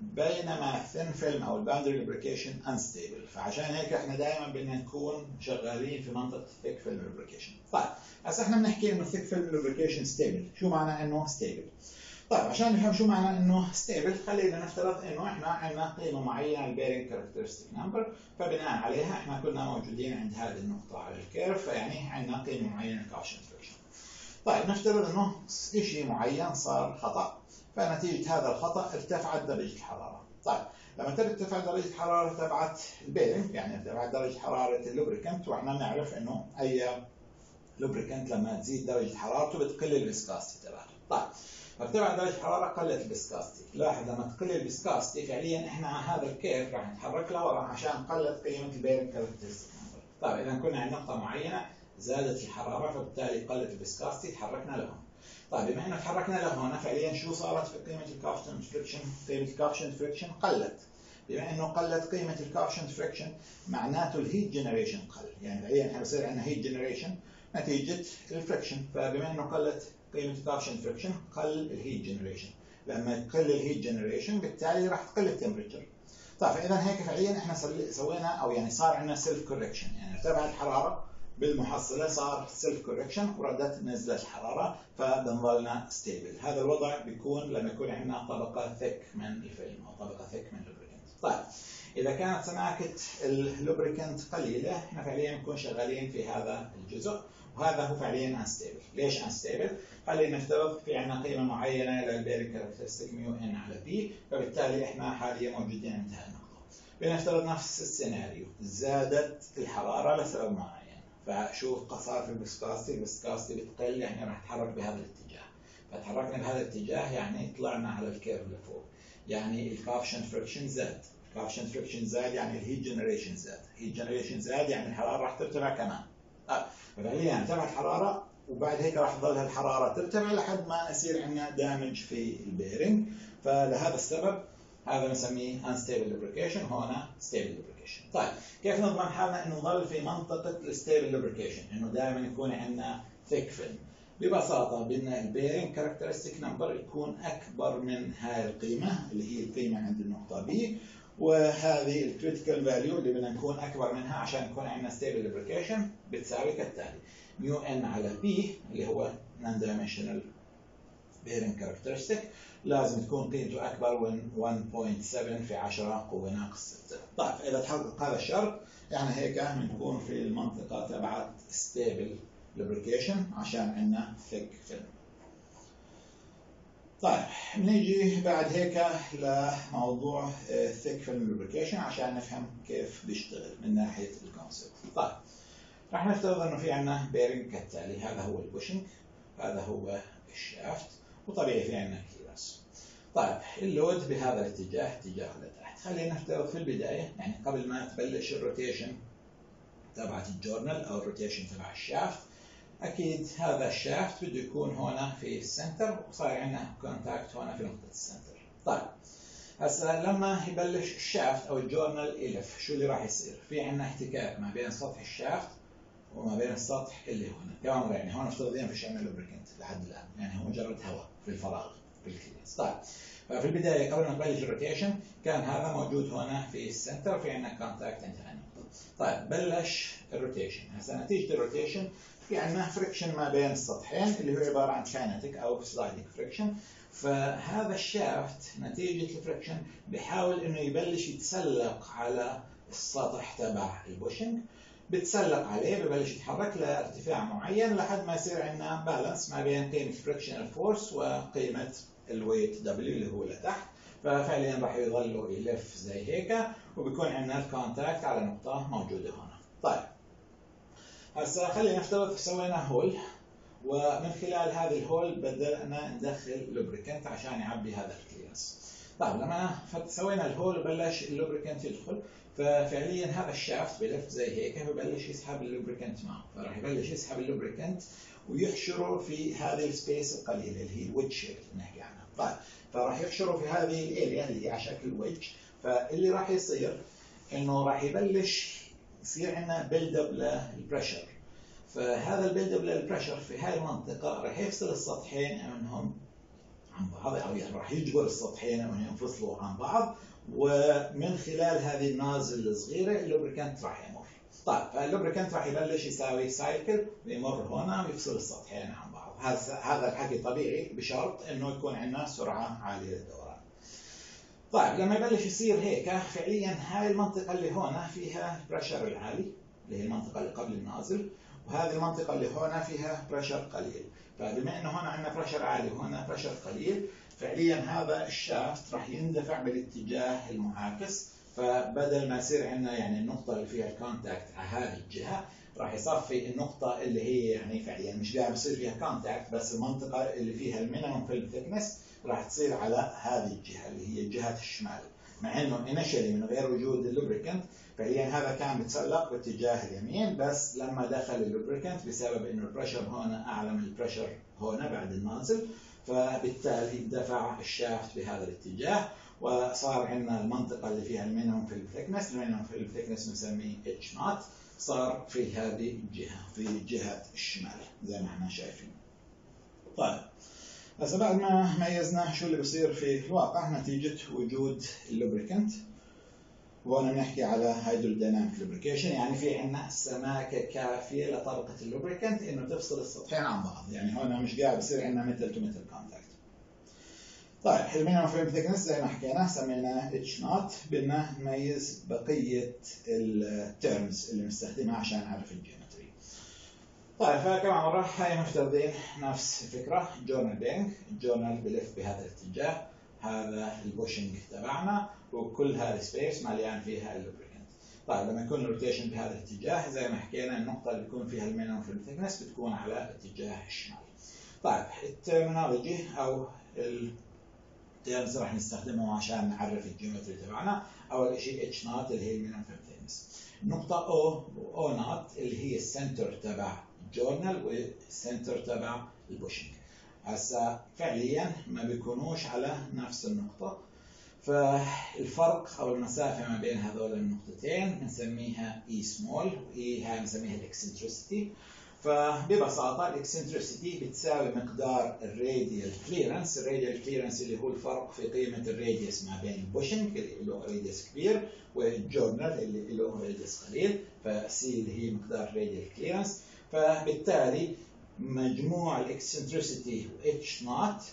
بينما الثين فيلم او الباوندري لوبريكيشن انستيبل. فعشان هيك احنا دائما بدنا نكون شغالين في منطقه الثيك فيلم لوبريكيشن. طيب هسه احنا بنحكي انه الثيك فيلم لوبريكيشن ستيبل، شو معنى انه ستيبل؟ طيب عشان نفهم شو معنى انه ستيبل خلينا نفترض انه احنا عندنا قيمه معينه البيرنج كاركترستيك نمبر، فبناء عليها احنا كنا موجودين عند هذه النقطه على الكيرف، فيعني عندنا قيمه معينه كوفشنت فريكشن. طيب نفترض انه شيء معين صار خطا، فنتيجه هذا الخطا ارتفعت درجه الحراره. طيب لما ترتفع درجه الحراره تبعت البيرنج يعني ارتفعت درجه حراره اللوبريكانت، واحنا بنعرف انه اي لوبريكانت لما تزيد درجه حرارته بتقل الفيسكاستي تبعته. طيب ارتفع درجه الحراره قلت الفيسكاستي. لاحظ لما تقل الفيسكاستي فعليا احنا على هذا الكيرف راح نتحرك لورا عشان قلت قيمه البيرنج كاركترستيك نمبر. طيب اذا كنا عند نقطه معينه زادت الحراره فبالتالي قلت الفيسكاستي تحركنا لهون. طيب بما انه تحركنا لهون فعليا شو صارت في قيمه الكوفشنت فريكشن؟ قيمه الكوفشنت فريكشن قلت. بما انه قلت قيمه الكوفشنت فريكشن معناته الهيت جنريشن قل، يعني فعليا احنا بصير عندنا هيت جنريشن نتيجه الفريكشن. فبما انه قلت قيمه الكوفشنت فريكشن قل الهيت جنريشن، لما تقل الهيت جنريشن بالتالي راح تقل التمبريتشر. طيب فاذا هيك فعليا احنا سوينا او يعني صار عندنا سيلف كوركشن، يعني ارتفعت الحراره بالمحصله صار سيلف كوركشن وردت نزلت الحراره فبنضلنا ستيبل. هذا الوضع بيكون لما يكون عندنا طبقه ثيك من الفيلم او طبقه ثيك من اللوبريكانت. طيب اذا كانت سماكه اللوبريكانت قليله احنا فعليا بنكون شغالين في هذا الجزء، وهذا هو فعليا انستيبل. ليش انستيبل؟ خلينا نفترض في عندنا قيمه معينه للبيرنج كاركترستيك ميو ان على بي، فبالتالي احنا حاليا موجودين عند هذه النقطه. بنفترض نفس السيناريو، زادت الحراره لسبب معين، فشو صار في الفيسكاستي؟ الفيسكاستي بتقل يعني راح نتحرك بهذا الاتجاه، فتحركنا بهذا الاتجاه يعني طلعنا على الكيرف لفوق، يعني الكوفشنت فريكشن زاد. الكوفشنت فريكشن زاد يعني الهيت جنريشن زاد، الهيت جنريشن زاد يعني الحراره راح ترتفع كمان. ففعليا ارتفعت الحراره وبعد هيك راح تظل الحراره ترتفع لحد ما يصير عندنا دامج في البيرنج. فلهذا السبب هذا بنسميه unstable lubrication، هنا stable lubrication. طيب كيف نضمن حالنا انه نضل في منطقه الستيبل lubrication، انه دائما يكون عندنا thick film؟ ببساطه بدنا البيرنج كاركترستيك نمبر يكون اكبر من هاي القيمه اللي هي القيمه عند النقطه بي، وهذه الكريتيكال فاليو اللي بدنا نكون اكبر منها عشان يكون عندنا ستيبل lubrication بتساوي كالتالي: ميو ان على بي اللي هو non dimensional bearing characteristic لازم تكون قيمته أكبر من 1.7 في 10 قوة ناقص 6. طيب إذا تحقق هذا الشرط يعني هيك بنكون في المنطقة تبعت stable lubrication عشان عندنا thick film. طيب بنيجي بعد هيك لموضوع thick film lubrication عشان نفهم كيف بيشتغل من ناحية الكونسبت. طيب راح نفترض انه في عندنا بيرنج كالتالي، هذا هو البوشنج، هذا هو الشافت، وطبيعي في عندنا كليرنس. طيب اللود بهذا الاتجاه، اتجاه لتحت. خلينا نفترض في البداية يعني قبل ما تبلش الروتيشن تبعت الجورنال او الروتيشن تبع الشافت، اكيد هذا الشافت بده يكون هنا في السنتر وصار عندنا كونتاكت هنا في نقطة السنتر. طيب هسا لما يبلش الشافت او الجورنال يلف شو اللي راح يصير؟ في عندنا احتكاك ما بين سطح الشافت وما بين السطح اللي هنا. كمان يعني هون افترضين فيش عندنا لوبريكنت لحد الان، يعني هو مجرد هواء في الفراغ في الكلينس. طيب ففي البدايه قبل ما تبلش الروتيشن كان هذا موجود هنا في السنتر، في عندنا كونتاكت عند هالنقطه. طيب بلش الروتيشن، هسه نتيجه الروتيشن في عندنا فريكشن ما بين السطحين اللي هو عباره عن كاينتيك او سلايدنج فريكشن. فهذا الشافت نتيجه الفريكشن بيحاول انه يبلش يتسلق على السطح تبع البوشنج، بتسلق عليه ببلش يتحرك لارتفاع معين لحد ما يصير عندنا بالانس ما بين قيمه فريكشنال فورس وقيمه الويت دبليو اللي هو لتحت. ففعليا راح يظل يلف زي هيك وبيكون عندنا الكونتاكت على نقطه موجوده هنا. طيب هسه خلينا نفترض سوينا هول، ومن خلال هذه الهول بدأنا ندخل لوبريكنت عشان يعبي هذا الكليرنس. طيب لما سوينا الهول وبلش اللوبريكنت يدخل، ففعليا هذا الشافت بلف زي هيك ببلش يسحب اللوبريكنت معه، فراح يبلش يسحب اللوبريكنت ويحشره في هذه السبيس القليله اللي هي الويدج شيب اللي بنحكي عنها. طيب فراح يحشره في هذه الاريا اللي هي على شكل ويدج. فاللي راح يصير انه راح يبلش يصير عندنا بيلد اب للبريشر. فهذا البيلد اب للبريشر في هاي المنطقه راح يفصل السطحين منهم عن بعض، او يعني راح يجبر السطحين انهم ينفصلوا عن بعض، ومن خلال هذه النازل الصغيره اللوبريكانت راح يمر. طيب فاللوبريكانت راح يبلش يساوي سايكل ويمر هنا ويفصل السطحين عن بعض. هذا الحكي طبيعي بشرط انه يكون عندنا سرعه عاليه للدوران. طيب لما يبلش يصير هيك فعليا هاي المنطقه اللي هنا فيها البريشر العالي اللي هي المنطقه اللي قبل النازل، وهذه المنطقه اللي هنا فيها بريشر قليل. فبما انه هنا عندنا بريشر عالي وهنا بريشر قليل، فعليا هذا الشافت راح يندفع بالاتجاه المعاكس. فبدل ما يصير عندنا يعني النقطه اللي فيها الكونتاكت على هذه الجهه، راح يصفي النقطه اللي هي يعني فعليا مش قاعد بصير فيها كونتاكت، بس المنطقه اللي فيها المينيمم فيلم ثيكنس راح تصير على هذه الجهه اللي هي جهه الشمال. مع انه انيشالي من غير وجود اللوبريكنت فعليا هذا كان بتسلق باتجاه اليمين، بس لما دخل اللوبريكنت بسبب انه البريشر هنا اعلى من البريشر هنا بعد النازل، فبالتالي دفع الشافت بهذا الاتجاه وصار عندنا المنطقه اللي فيها المينيمم فيلم ثيكنس، المينيمم فيلم ثيكنس بنسميه اتش نوت، صار في هذه الجهه في جهه الشمال زي ما احنا شايفين. طيب هسه بعد ما ميزنا شو اللي بصير في الواقع نتيجه وجود اللوبريكنت، وهنا بنحكي على هيدروديناميك لوبريكيشن، يعني في عندنا سماكه كافيه لطبقه اللوبريكنت انه تفصل السطحين عن بعض، يعني هنا مش قاعد بصير عندنا ميتال تو ميتال كونتاكت. طيب المينيمم فيلم ثيكنس زي ما حكينا سميناه اتش نوت، بدنا نميز بقيه التيرمز اللي بنستخدمها عشان نعرف الجيومتري. طيب فكمان مره هاي مفترضين نفس الفكره، جورنال بينج، الجورنال بلف بهذا الاتجاه، هذا البوشنج تبعنا وكل هذا سبيس مليان فيها اللوبريكنت. طيب لما يكون الروتيشن بهذا الاتجاه زي ما حكينا النقطه اللي بيكون فيها المينيمم فيلم ثيكنس بتكون على اتجاه الشمال. طيب الترمينولوجي او التيرمز راح نستخدمهم عشان نعرف الجيومتري تبعنا. اول شيء اتش نوت اللي هي المينيمم فيلم ثيكنس، النقطه او نوت اللي هي السنتر تبع الجورنال والسنتر تبع البوشنج. هسا فعليا ما بيكونوش على نفس النقطة، فالفرق أو المسافة ما بين هذول النقطتين بنسميها E small، وإي هاي بنسميها الإكسنتريسيتي. فببساطة الإكسنتريسيتي بتساوي مقدار الراديال كليرنس، الراديال كليرنس اللي هو الفرق في قيمة الراديوس ما بين البوشنج اللي له راديوس كبير والجورنال اللي له راديوس قليل، فسي اللي هي مقدار الراديال كليرنس. فبالتالي مجموع الاكسنتريسيتي و اتش نوت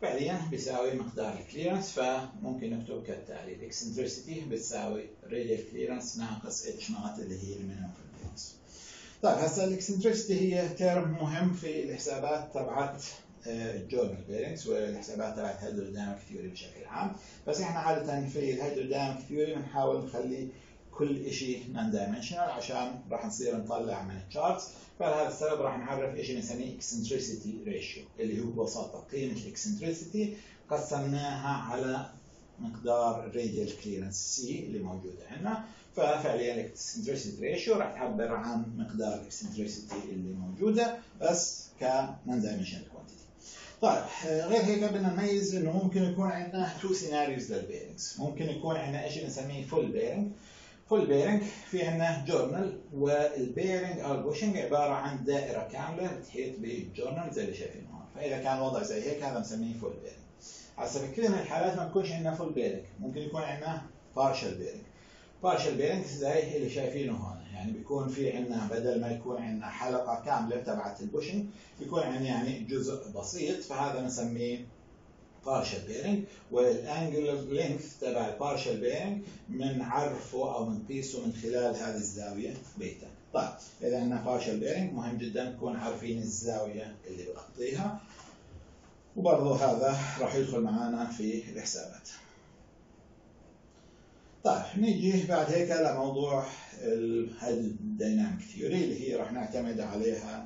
فعليا بيساوي مقدار الكليرنس، فممكن نكتب كالتالي: الاكسنتريسيتي بتساوي راديال كليرنس ناقص اتش نوت اللي هي المينيمم فريكونسي. طيب هسه الاكسنتريسيتي هي تيرم مهم في الحسابات تبعت الجورنال بيرنجز والحسابات تبعت الهيدروديناميك ثيوري بشكل عام، بس احنا عاده في الهيدروديناميك ثيوري بنحاول نخلي كل شيء نون دايمنشنال عشان راح نصير نطلع من التشارتس. فلهذا السبب راح نعرف شيء بنسميه اكسنتريسيتي ريشيو، اللي هو ببساطه قيمه الاكسنتريسيتي قسمناها على مقدار الراديال كليرنس سي اللي موجوده عندنا. ففعليا الاكسنتريسيتي ريشيو راح تعبر عن مقدار الاكسنتريسيتي اللي موجوده بس كنون دايمنشنال كوانتيتي. طيب غير هيك بدنا نميز انه ممكن يكون عندنا تو سيناريوز للبيرنجز. ممكن يكون عندنا شيء بنسميه فول بيرنج. فول بيرنج في عندنا جورنال، والبيرنج او البوشنج عباره عن دائره كامله بتحيط بالجورنال زي اللي شايفين هون. فاذا كان الوضع زي هيك هذا بنسميه فول بيرنج. هسه في كثير من الحالات ما بكونش عندنا فول بيرنج، ممكن يكون عندنا بارشل بيرنج. بارشل بيرنج زي اللي شايفينه هون، يعني بيكون في عندنا بدل ما يكون عندنا حلقه كامله تبعت البوشنج بيكون عندنا يعني جزء بسيط، فهذا بنسميه بارشل بيرنج. والانجلر لينث تبع البارشل بيرنج بنعرفه او بنقيسه من خلال هذه الزاويه بيتا. طيب اذا عندنا بارشل بيرنج مهم جدا نكون عارفين الزاويه اللي بغطيها، وبرضه هذا راح يدخل معنا في الحسابات. طيب نيجي بعد هيك لموضوع الديناميك ثيوري اللي هي راح نعتمد عليها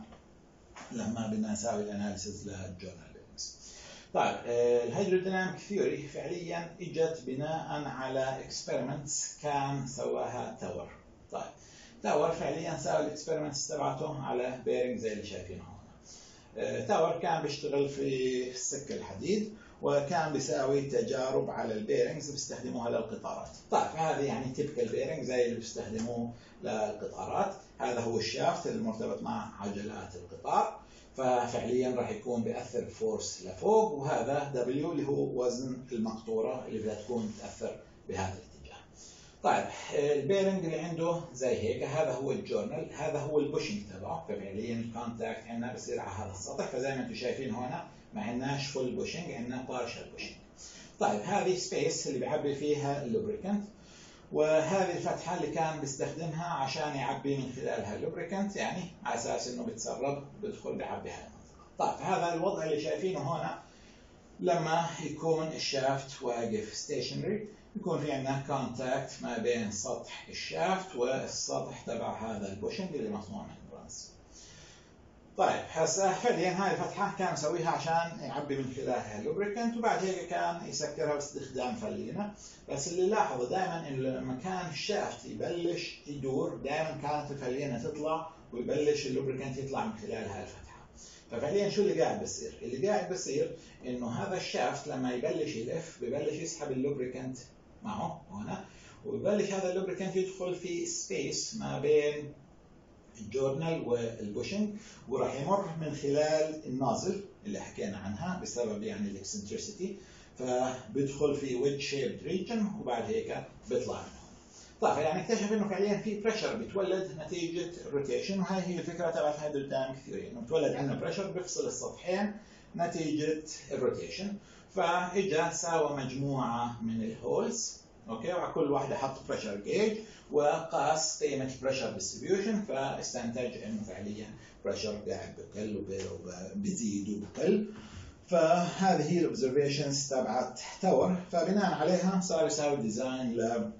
لما بدنا نساوي الاناليسيز للجورنال بيرنجز. طيب الهيدروديناميك ثيوري فعليا اجت بناء على اكسبيرمنتس كان سواها تاور. طيب تاور فعليا ساوى الاكسبيرمنتس تبعته على بيرنج زي اللي شايفينه هون. تاور كان بيشتغل في السكه الحديد، وكان بيساوي تجارب على البيرنجز بيستخدموها للقطارات. طيب هذه يعني تيبكال بيرنج زي اللي بيستخدموه للقطارات. هذا هو الشافت المرتبط مع عجلات القطار، ففعليا راح يكون بيأثر فورس لفوق، وهذا دبليو اللي هو وزن المقطورة اللي بدها تكون تأثر بهذا الاتجاه. طيب البيرنج اللي عنده زي هيك هذا هو الجورنال، هذا هو البوشنج تبعه، ففعليا الكونتاكت عندنا بصير على هذا السطح. فزي ما انتم شايفين هنا ما عندناش فول بوشنج، عندنا بارشل بوشنج. طيب هذه سبيس اللي بيعبي فيها اللوبريكانت، وهذه الفتحة اللي كان بيستخدمها عشان يعبي من خلالها اللوبريكانت، يعني على اساس انه بتسرب بدخل بيعبي هاي المنطقة. طيب هذا الوضع اللي شايفينه هنا لما يكون الشافت واقف ستيشنري، يكون في عندنا كونتاكت ما بين سطح الشافت والسطح تبع هذا البوشنج اللي مصنوع من برانس. طيب هسه فعليا هاي الفتحة كان مسويها عشان يعبي من خلالها اللوبريكانت، وبعد هيك كان يسكرها باستخدام فلينة. بس اللي لاحظه دائما انه لما كان الشافت يبلش يدور دائما كانت الفلينة تطلع ويبلش اللوبريكانت يطلع من خلال هاي الفتحة. ففعليا شو اللي قاعد بصير؟ اللي قاعد بصير انه هذا الشافت لما يبلش يلف ببلش يسحب اللوبريكانت معه هنا، وببلش هذا اللوبريكانت يدخل في سبيس ما بين الجورنال والبوشنج، وراح يمر من خلال النازل اللي حكينا عنها بسبب يعني الاكسنتريسيتي، فبيدخل في ويدج شيبد ريجن وبعد هيك بيطلع من هون. طيب يعني اكتشف انه فعليا في بريشر بيتولد نتيجه الروتيشن، وهي هي الفكره تبعت الهيدروديناميك ثيوري، انه بتولد عندنا بريشر بيفصل السطحين نتيجه الروتيشن. فاجا ساوى مجموعه من الهولز، اوكي، وعلى كل واحده حط بريشر جيج وقاس قيمه بريشر ديستريبيوشن، فاستنتج انه فعليا بريشر قاعد بقل وبزيد وبقل. فهذه هي الاوبزرفيشنز تبعت تاور، فبناء عليها صار يساوي ديزاين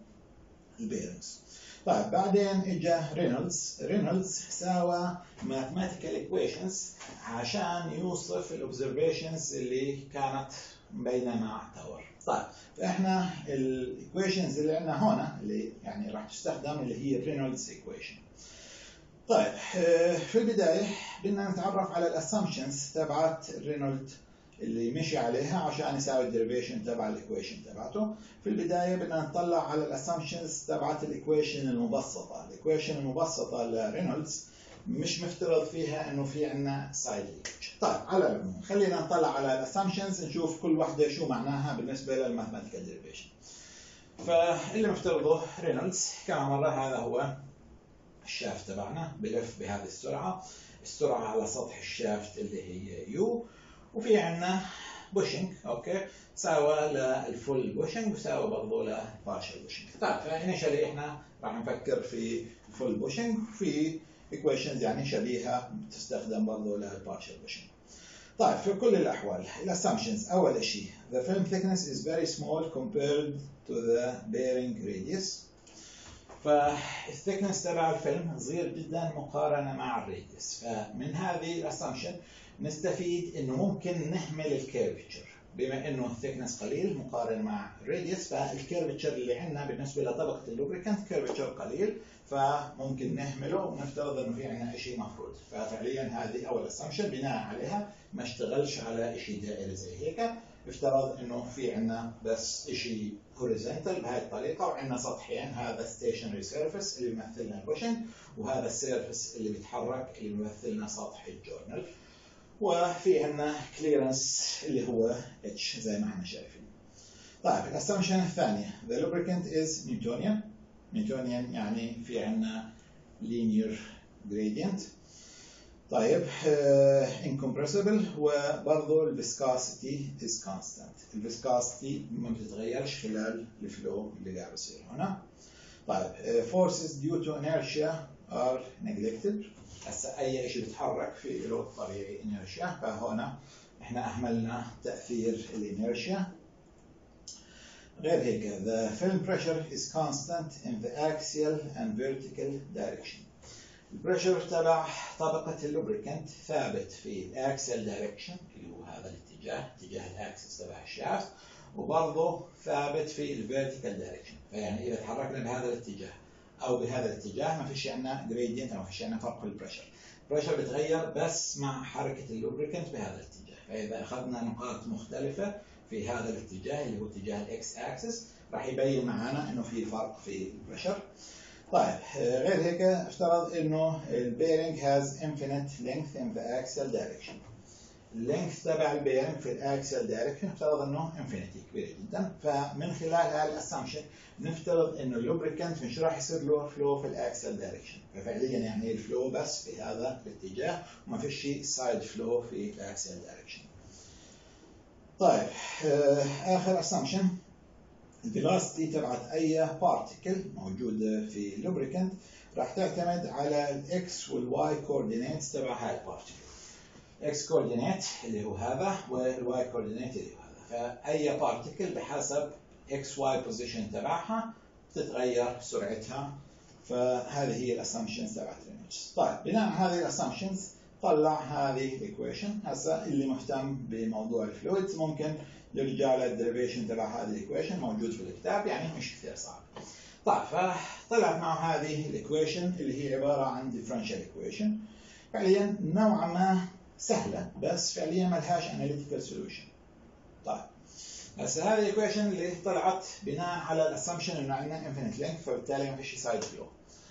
للبيرنجز. طيب بعدين اجى رينولدز ساوى ماثيماتيكال ايكويشنز عشان يوصف الاوبزرفيشنز اللي كانت مبينه مع تاور. طيب فاحنا الايكويشنز اللي عندنا هنا اللي يعني راح تستخدم اللي هي رينولدز ايكويشن. طيب في البدايه بدنا نتعرف على الاسامبشنز تبعت رينولد اللي مشي عليها عشان يساوي الديريفيشن تبع الايكويشن تبعته. في البدايه بدنا نطلع على الاسامبشنز تبعت الايكويشن المبسطه. الايكويشن المبسطه لرينولدز مش مفترض فيها انه في عندنا سايد ليكج. طيب على العموم خلينا نطلع على الاسامبشنز نشوف كل وحده شو معناها بالنسبه للماثيماتيكال ديريفيشن. فاللي مفترضه رينولدز كما مره هذا هو الشافت تبعنا بلف بهذه السرعه على سطح الشافت اللي هي يو، وفي عندنا بوشنج اوكي ساوى للفول بوشنج وساوى برضه للبارشل بوشنج. طيب فانيشالي احنا راح نفكر في الفول بوشنج في equations يعني شبيهه تستخدم برضه للبارشل بوشنج. طيب في كل الاحوال الاسامبشنز اول شيء the film thickness is very small compared to the bearing radius. فالثيكنس تبع الفيلم صغير جدا مقارنه مع الراديوس. فمن هذه الاسامبشن نستفيد انه ممكن نهمل الكيرفتشر بما انه الثيكنس قليل مقارن مع الراديوس. فالكيرفتشر اللي عندنا بالنسبه لطبقه اللوبريكانت كيرفتشر قليل فممكن نهمله ونفترض انه في عندنا شيء مفروض. ففعليا هذه اول اسامبشن بناء عليها ما اشتغلش على شيء دائري زي هيك، افترض انه في عندنا بس شيء هوريزونتال بهذه الطريقه وعندنا سطحين، هذا ستيشنري سيرفيس اللي بيمثل لنا البوشنج وهذا السيرفيس اللي بيتحرك اللي بيمثل لنا سطح الجورنال، وفي عندنا كليرنس اللي هو اتش زي ما احنا شايفين. طيب الاسامبشن الثانيه the lubricant is Newtonian. Newtonian يعني في عندنا linear gradient. طيب incompressible وبرضه الفيسكاسيتي is constant. الفيسكاسيتي ما بتتغيرش خلال الفلو اللي قاعد بيصير هنا. طيب forces due to inertia are neglected. هسه اي شيء بيتحرك في له طبيعي inertia، فهنا احنا اهملنا تاثير الانيرشيا. غير هيك the film pressure is constant in the axial and vertical direction. البريشر تبع طبقة اللوبريكانت ثابت في الاكسل دايركشن اللي هو هذا الاتجاه، اتجاه الاكسس تبع الشافت، وبرضه ثابت في الفيرتيكال دايركشن. فيعني اذا تحركنا بهذا الاتجاه او بهذا الاتجاه ما فيش عندنا جريدينت او ما فيش عندنا فرق في البريشر. البريشر بيتغير بس مع حركة اللوبريكانت بهذا الاتجاه. فاذا اخذنا نقاط مختلفة في هذا الاتجاه اللي هو اتجاه الاكس اكسس راح يبين معنا انه في فرق في البريشر. طيب غير هيك افترض انه البيرنج has infinite length in the axial direction. اللينث تبع البيرنج في الاكسل دايركشن افترض انه انفينيتي كبير جدا. فمن خلال هذا الاسامبشن نفترض انه اللوبريكانت مش راح يصير له فلو في الاكسل دايركشن، ففعليا يعني الفلو بس في هذا الاتجاه وما فيش شيء سايد فلو في الاكسل دايركشن. طيب اخر اسامبشن الفيلوسيتي تبعت اي بارتيكل موجوده في اللوبريكانت راح تعتمد على الاكس والواي كوردينيتس تبع هاي البارتيكل. اكس كوردينيت اللي هو هذا والواي كوردينيت اللي هو هذا. فاي بارتيكل بحسب اكس واي بوزيشن تبعها بتتغير سرعتها. فهذه هي الاسامبشنز تبعت رينولدز. طيب بناء على هذه الاسامبشنز طلع هذه الايكويشن. هسه اللي مهتم بموضوع الفلويدز ممكن يرجع للديريفيشن تبع هذه الايكويشن موجود في الكتاب، يعني مش كثير صعب. طيب فطلعت معه هذه الايكويشن اللي هي عباره عن ديفرنشال ايكويشن فعليا نوعا ما سهله بس فعليا ما لهاش اناليتيكال سوليوشن. طيب هسه هذه الايكويشن اللي طلعت بناء على الاسامبشن انه عندنا انفينيت لينث فبالتالي ما فيش سايد فلو.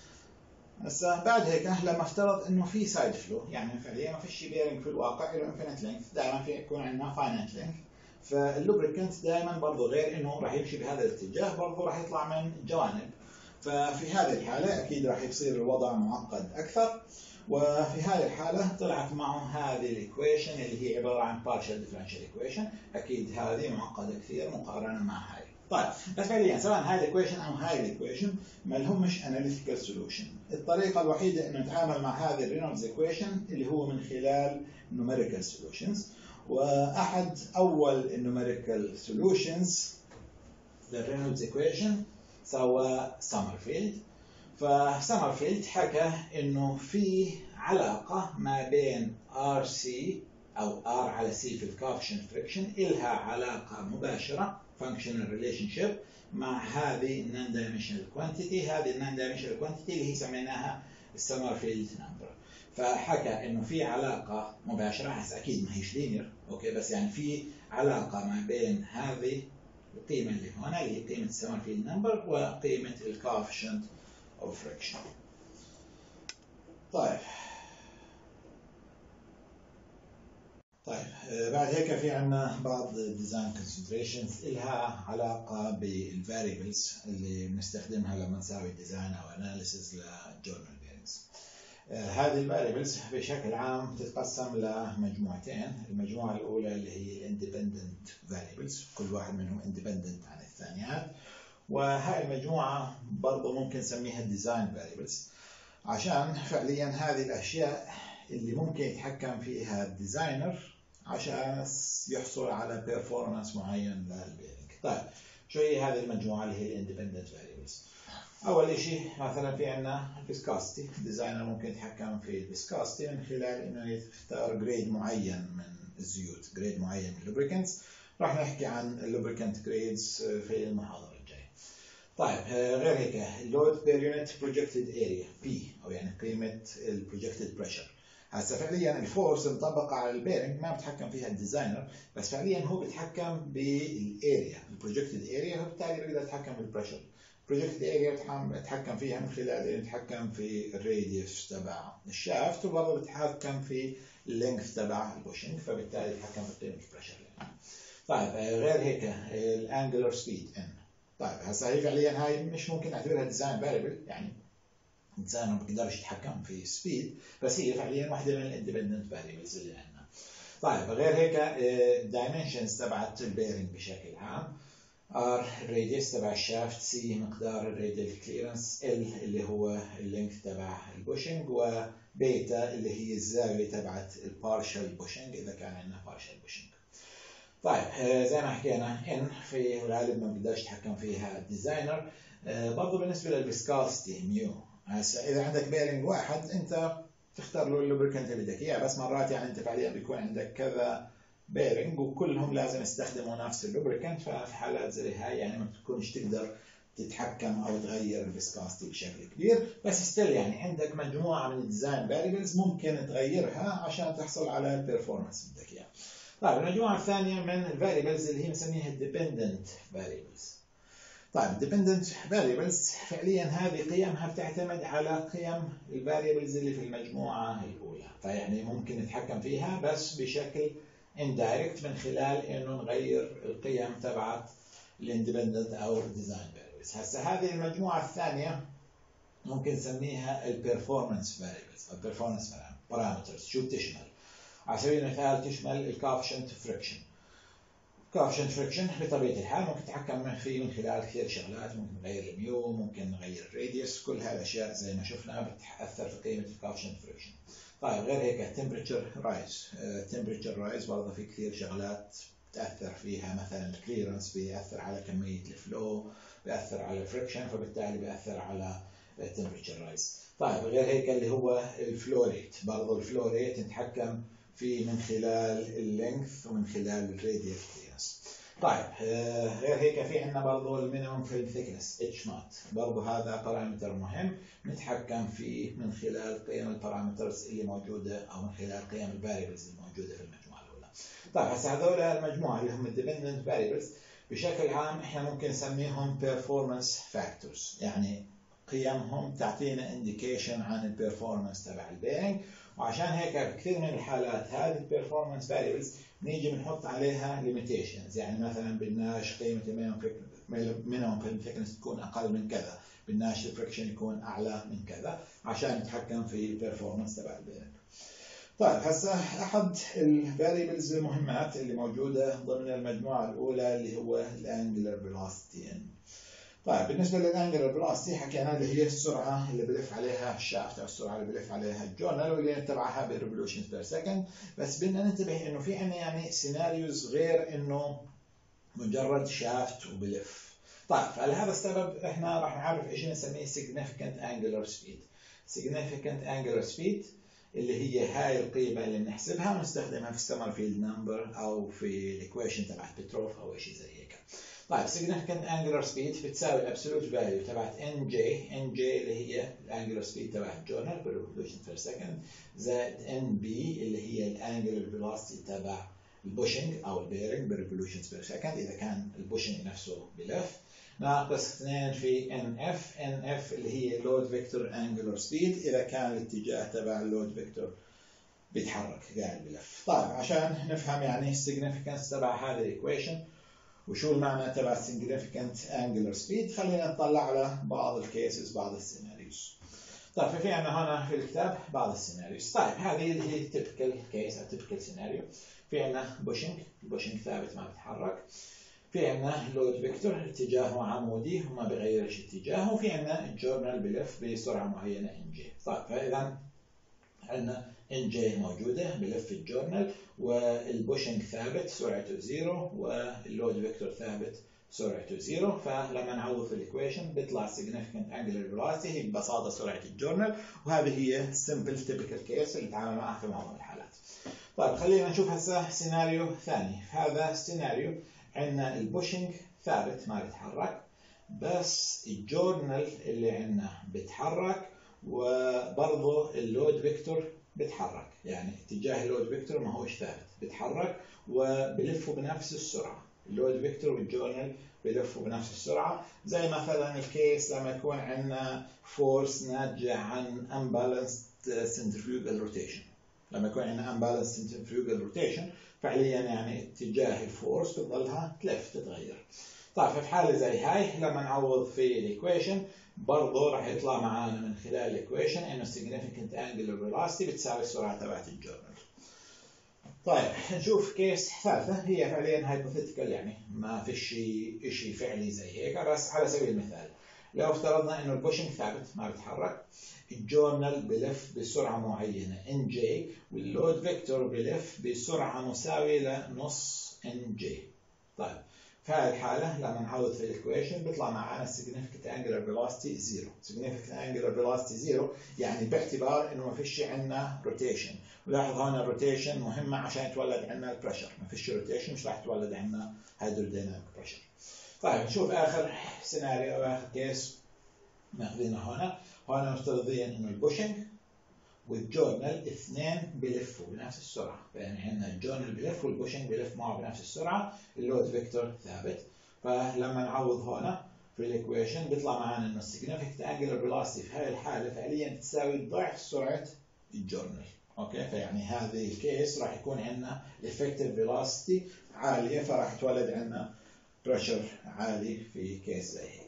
هسه بعد هيك لما افترض انه في سايد فلو يعني فعليا ما فيش بيرنج في الواقع له انفينيت لينث، دائما في يكون عندنا فاينايت لينث. فاللوبريكانت دائما برضه غير انه راح يمشي بهذا الاتجاه برضه راح يطلع من الجوانب. ففي هذه الحاله اكيد راح يصير الوضع معقد اكثر. وفي هذه الحاله طلعت معه هذه الايكويشن اللي هي عباره عن partial differential equation. اكيد هذه معقده كثير مقارنه مع هاي. طيب بس فعليا سواء هاي الايكويشن او هاي الايكويشن ما لهمش اناليتيكال سوليوشن. الطريقه الوحيده انه نتعامل مع هذه الرينولدز ايكويشن اللي هو من خلال numerical solutions. واحد اول النوميريكال سوليوشنز للرينولدز ايكويشن سوى سامرفيلد. فسامرفيلد حكى انه في علاقه ما بين ار سي او ار على سي في الكوفيشنت فريكشن الها علاقه مباشره functional relationship مع هذه النون دايمنشنال كوانتيتي. هذه النون دايمنشنال كوانتيتي اللي هي سميناها السامرفيلد نمبر. فحكى انه في علاقه مباشره، هسه اكيد ما هيش لينير اوكي بس يعني في علاقه ما بين هذه القيمه اللي هنا اللي هي قيمه السامرفيلد نمبر وقيمه الكوفيشنت اوف فريكشن. طيب بعد هيك في عندنا بعض الديزاين كونسيدريشنز لها علاقه بالفاريبلز اللي بنستخدمها لما نسوي ديزاين او اناليسيز للجورنال بيرنجز. هذه الفاريبلز بشكل عام تتقسم لمجموعتين. المجموعة الأولى اللي هي الاندبندنت فاريبلز، كل واحد منهم اندبندنت عن الثانيات، وهاي المجموعة برضه ممكن نسميها ديزاين فاريبلز، عشان فعليا هذه الأشياء اللي ممكن يتحكم فيها الديزاينر عشان يحصل على بيرفورمانس معين للبيرنج. طيب شو هي هذه المجموعة اللي هي الاندبندنت فاريبلز؟ أول شيء مثلا في عندنا الفيسكاستي. الديزاينر ممكن يتحكم في الفيسكاستي من خلال إنه يختار جريد معين من الزيوت، جريد معين من اللوبريكنتس. راح نحكي عن اللوبريكنت جريدز في المحاضرة الجاية. طيب غير هيك اللود بير يونت بروجكتد اريا بي، أو يعني قيمة البروجكتد بريشر. هسه فعليا الفورس المطبقة على البيرنج ما بتحكم فيها الديزاينر، بس فعليا هو بيتحكم بالاريا، البروجكتد اريا، وبالتالي بيقدر يتحكم بالبريشر. البروجكتد اريا بتحكم فيها من خلال انه يتحكم في الراديوس تبع الشافت، وبرضه بيتحكم في اللينث تبع البوشنج، فبالتالي يتحكم في قيمة البريشر يعني. طيب غير هيك الانجلر سبيد ان. طيب هسه هي فعليا هاي مش ممكن نعتبرها ديزاين فاريبل، يعني الانسان ما بيقدرش يتحكم في السبيد، بس هي فعليا واحده من الاندبندنت فاريبلز اللي عندنا. طيب غير هيك الدايمنشنز تبعت البيرنج بشكل عام. ار الراديوس تبع الشافت، سي مقدار الراديال كليرنس، ال اللي هو اللينث تبع البوشنج، وبيتا اللي هي الزاويه تبعت البارشال بوشنج اذا كان عندنا بارشال بوشنج. طيب زي ما حكينا ان في الغالب ما بقدرش يتحكم فيها الديزاينر. برضه بالنسبه للفيسكاستي ميو. هسه اذا عندك بيرنج واحد انت تختار له اللوبريكنت اللي بدك اياه، بس مرات يعني انت فعليا بيكون عندك كذا بيرنج وكلهم لازم يستخدموا نفس اللوبريكنت، ففي حالات زي هاي يعني ما بتكونش تقدر تتحكم او تغير الفيسكاستي بشكل كبير، بس ستيل يعني عندك مجموعه من الديزاين فاريبلز ممكن تغيرها عشان تحصل على البرفورمانس اللي بدك اياه. طيب المجموعه الثانيه من الفاريبلز اللي هي بنسميها الديبندنت فاريبلز. طيب الديبندنت فاريبلز فعليا هذه قيمها بتعتمد على قيم الفاريبلز اللي في المجموعه الاولى، فيعني ممكن نتحكم فيها بس بشكل indirect من خلال انه نغير القيم تبعت الاندبندنت او الديزاين فاريبلز. هسه هذه المجموعه الثانيه ممكن نسميها البرفورمانس فاريبلز او البرفورمانس بارامترز. شو بتشمل؟ على سبيل المثال تشمل الكوفيشنت فريكشن. كوفيشنت فريكشن بطبيعه الحال ممكن نتحكم فيه من خلال كثير شغلات، ممكن نغير الميو، ممكن نغير الراديوس، كل هذه الاشياء زي ما شفنا بتاثر في قيمه الكوفيشنت فريكشن. طيب غير هيك تمبريتشر رايز. تمبريتشر رايز برضه في كثير شغلات بتاثر فيها، مثلا الكليرنس بياثر على كميه الفلو، بياثر على الفريكشن، فبالتالي بياثر على التمبريتشر رايز. طيب غير هيك اللي هو الفلو ريت، برضه الفلو ريت نتحكم فيه من خلال اللينث ومن خلال الراديال كليرنس. طيب غير هيك في عندنا برضه المينيمم فيلم ثيكنس اتش نوت، برضه هذا بارامتر مهم نتحكم فيه من خلال قيم البارامترز اللي موجوده، او من خلال قيم الفاريبلز الموجوده في المجموعه الاولى. طيب هسه هذول المجموعه اللي هم الديبندنت فاريبلز بشكل عام احنا ممكن نسميهم بيرفورمانس فاكتورز، يعني قيمهم تعطينا انديكيشن عن البيرفورمانس تبع البيرنج. وعشان هيك بكثير من الحالات هذه البيرفورمانس فاريبلز نيجي بنحط عليها ليميتيشنز، يعني مثلا بدناش قيمه المينيمم فيلم ثيكنس تكون اقل من كذا، بدناش الفريكشن يكون اعلى من كذا، عشان نتحكم في البيرفورمانس تبع البيرنج. طيب هسه احد الفاريبلز المهمات اللي موجوده ضمن المجموعه الاولى اللي هو الانجلر فيلوسيتي. طيب بالنسبه للانجلر فيلوسيتي حكينا اللي هي السرعه اللي بلف عليها الشافت او السرعه اللي بلف عليها الجورنال واللي نتبعها بالريفولوشنز بير سكند. بس بدنا ننتبه انه في عندنا يعني سيناريوز غير انه مجرد شافت وبلف. طيب فلهذا السبب احنا راح نعرف ايش نسميه significant angular speed. significant angular speed اللي هي هاي القيمه اللي بنحسبها ونستخدمها في السمرفيلد نمبر او في الايكويشن تبعت بتروف او شيء زي هيك. طيب significant angular speed بتساوي الابسولوت فاليو تبعت NJ اللي هي الانجلر سبيد تبع الجورنال بالريفولوشن بير سكند، زائد NB اللي هي الانجلر فيلوسيتي تبع البوشنج او البيرنج بالريفولوشنز بير سكند اذا كان البوشنج نفسه بلف، ناقص 2 في NF اللي هي لود فيكتور انجلر سبيد اذا كان الاتجاه تبع اللود فيكتور بيتحرك قاعد بلف. طيب عشان نفهم يعني السيجنيفيكانس تبع هذا الايكويشن وشو المعنى تبع significant angular speed، خلينا نطلع على بعض الكيسز، بعض السيناريوز. طيب ففي عندنا هنا في الكتاب بعض السيناريوز. طيب هذه اللي هي تيبكال كيس او تيبكال سيناريو. في عندنا بوشنج ثابت ما بيتحرك. في عندنا لود فيكتور اتجاهه عمودي وما بغيرش اتجاهه. وفي عندنا الجورنال بلف بسرعه معينه ان جي. طيب فاذا عندنا ان جي موجوده بلف الجورنال، والبوشنج ثابت سرعته 0، واللود فيكتور ثابت سرعته 0. فلما نعوض في الايكويشن بيطلع significant angular velocity هي ببساطه سرعه الجورنال، وهذه هي simple typical case اللي نتعامل معها في معظم الحالات. طيب خلينا نشوف هسه سيناريو ثاني. هذا سيناريو عندنا البوشنج ثابت ما بيتحرك، بس الجورنال اللي عندنا بيتحرك، وبرضه اللود فيكتور بيتحرك. يعني اتجاه اللود فيكتور ما هوش ثابت، بيتحرك وبلفوا بنفس السرعه. اللود فيكتور والجورنال بلفوا بنفس السرعه، زي مثلا الكيس لما يكون عندنا فورس ناتجه عن unbalanced centrifugal rotation. لما يكون عندنا unbalanced centrifugal rotation فعليا يعني اتجاه الفورس بتضلها تتغير. طيب في حاله زي هاي لما نعوض في الايكويشن برضه راح يطلع معانا من خلال الايكويشن انه significant angular velocity بتساوي السرعه تبعت الجورنال. طيب نشوف كيس ثالثه، هي فعليا هايبوثيتيكال، يعني ما فيش شيء فعلي زي هيك. بس على سبيل المثال لو افترضنا انه البوشنج ثابت ما بيتحرك، الجورنال بلف بسرعه معينه ان جي، واللود فيكتور بلف بسرعه مساويه لنص ان جي. طيب في هذه الحالة لما نعوض في الايكويشن بيطلع معنا significant angular velocity 0. significant angular velocity 0 يعني باعتبار انه ما فيش عندنا روتيشن. ولاحظ هون الروتيشن مهمة عشان يتولد عندنا البريشر. ما فيش روتيشن مش راح يتولد عندنا هيدروديناميك بريشر. طيب نشوف اخر سيناريو او اخر كيس ماخذينه هنا مفترضين انه البوشنج والجورنال اثنين بلفوا بنفس السرعه. يعني عندنا الجورنال بلف والبوشنج بلف معه بنفس السرعه، اللود فيكتور ثابت. فلما نعوض هنا في الايكويشن بيطلع معنا انه significant angular velocity في هذه الحاله فعليا بتساوي ضعف سرعه الجورنال. اوكي، فيعني هذه الكيس راح يكون عندنا effective velocity عاليه، فراح يتولد عندنا بريشر عالي في كيس زي هيك.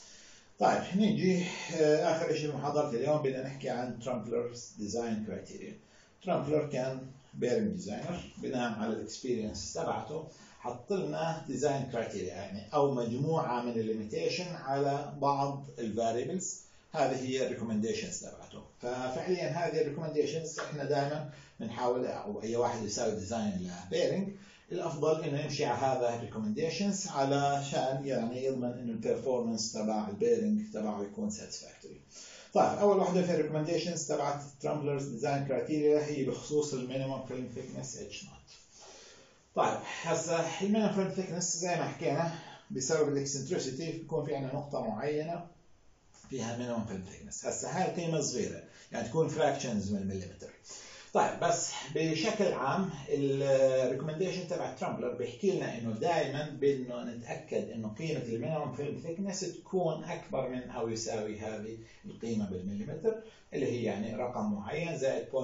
طيب نيجي اخر شيء في محاضره اليوم بدنا نحكي عن ترامبلرز ديزاين كرايتيريا. ترامبلر كان بيرنج ديزاينر، بناء على الاكسبيرينس تبعته حط لنا ديزاين كرايتيريا، يعني او مجموعه من الليميتيشن على بعض الفاريبلز. هذه هي الريكومنديشنز تبعته. ففعليا هذه الريكومنديشنز احنا دائما بنحاول، او اي واحد يساوي ديزاين لبيرنج الافضل انه يمشي على هذا الريكومنديشنز علشان يعني يضمن انه البرفورمانس تبع البيرنج تبعه يكون ساتسفاكتوري. طيب اول وحده في الريكومنديشنز تبعت ترامبلرز ديزاين كرايتيريا هي بخصوص المينيمم فيلم ثيكنس اتش نوت. طيب هسه المينيمم فيلم ثيكنس زي ما حكينا بسبب الاكسنتريسيتي بيكون في عندنا نقطه معينه فيها مينيمم فيلم ثيكنس. هسه هاي القيمه صغيره يعني تكون فراكشنز من المليمتر. طيب بس بشكل عام الريكومنديشن تبع ترامبلر بيحكي لنا انه دائما بدنا نتاكد انه قيمه المينيمم فيلم ثيكنس تكون اكبر من او يساوي هذه القيمه بالمليمتر، اللي هي يعني رقم معين زائد 0.00004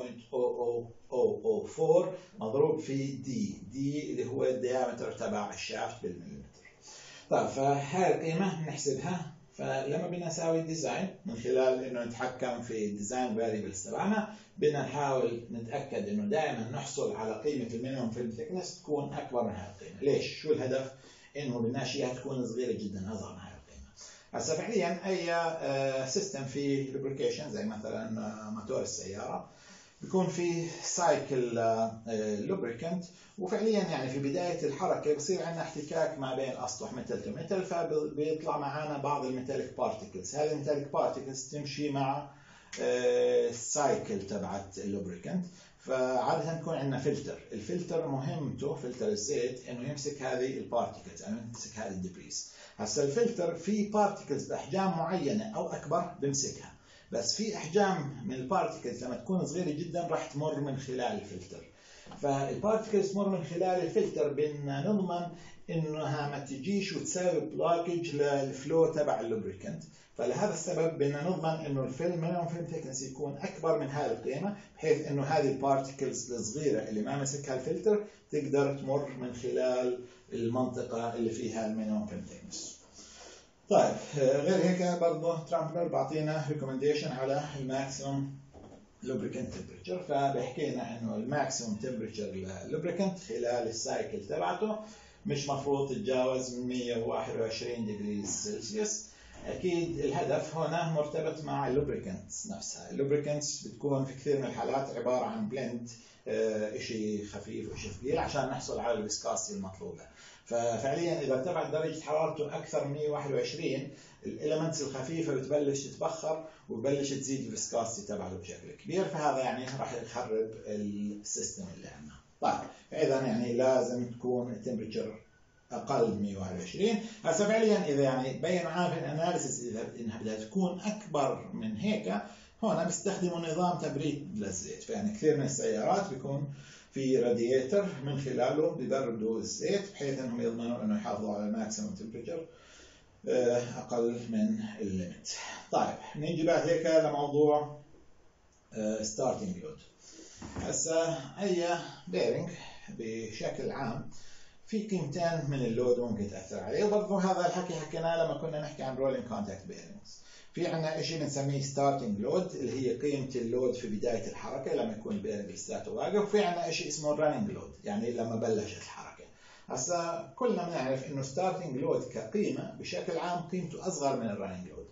مضروب في دي اللي هو الديامتر تبع الشافت بالمليمتر. طيب فهاي القيمه بنحسبها. فلما بدنا نساوي ديزاين من خلال انه نتحكم في الديزاين فاريبلز تبعنا، بدنا نحاول نتاكد انه دائما نحصل على قيمه المينيمم فيلم ثيكنس تكون اكبر من هذه القيمه. ليش؟ شو الهدف؟ انه بدناش اياها تكون صغيره جدا اصغر من هذه القيمه. هسه فعليا اي سيستم في لوبريكيشن زي مثلا موتور السياره بيكون في سايكل لوبريكانت، وفعليا يعني في بدايه الحركه بصير عندنا احتكاك ما بين اسطح ميتال تو ميتال، فبيطلع معنا بعض الميتاليك بارتيكلز. هذه الميتاليك بارتيكلز تمشي مع السايكل تبعت اللوبريكانت. فعاده يكون عندنا فلتر. الفلتر مهمته فلتر الزيت انه يمسك هذه البارتيكلز، يعني يمسك هذه الدبريس. هسه الفلتر في بارتيكلز باحجام معينه او اكبر بمسكها، بس في احجام من البارتيكلز لما تكون صغيره جدا راح تمر من خلال الفلتر. فالبارتيكلز تمر من خلال الفلتر بدنا نضمن انها ما تجيش وتساوي بلوكج للفلو تبع اللوبريكانت. فلهذا السبب بدنا نضمن انه المينيمم فيلم ثيكنس يكون اكبر من هذه القيمه، بحيث انه هذه البارتيكلز الصغيره اللي ما مسكها الفلتر تقدر تمر من خلال المنطقه اللي فيها المينيمم فيلم ثيكنس. طيب غير هيك برضه ترامبلر بعطينا ريكومنديشن على الماكسيموم lubricant temperature، فبحكي لنا انه الماكسيموم temperature للlubricant خلال السايكل تبعته مش مفروض تتجاوز 121 ديجري سلسيوس. اكيد الهدف هنا مرتبط مع اللوبريكنتس نفسها. اللوبريكنتس بتكون في كثير من الحالات عباره عن بلند، شيء خفيف وشيء ثقيل عشان نحصل على الفيسكاسيتي المطلوبه. ففعليا اذا ارتفعت درجه حرارته اكثر من 121 الاليمنتس الخفيفه بتبلش تتبخر وبتبلش تزيد الفيسكاسيتي تبعه بشكل كبير، فهذا يعني راح يخرب السيستم اللي عندنا. طيب اذا يعني لازم تكون التمبريتشر اقل من 121. هسه فعليا اذا يعني بين معنا في الاناليسيس اذا انها بدها تكون اكبر من هيك، هون بيستخدموا نظام تبريد للزيت. فيعني كثير من السيارات بيكون في رادياتر من خلاله بيبردوا الزيت بحيث انهم يضمنوا انه يحافظوا على الماكسيموم تمبريتشر اقل من الليمت. طيب نيجي بعد هيك لموضوع ستارتنج لود. هسه اي بيرنج بشكل عام في قيمتين من اللود ممكن تاثر عليه، وبرضه هذا الحكي حكيناه لما كنا نحكي عن رولينج كونتاكت بيرنجز. في عندنا شيء بنسميه ستارتنج لود اللي هي قيمه اللود في بدايه الحركه لما يكون البيرنج لساته واقف، وفي عندنا شيء اسمه رانينج لود يعني لما بلشت الحركه. هسه كلنا بنعرف انه ستارتنج لود كقيمه بشكل عام قيمته اصغر من الرانينج لود،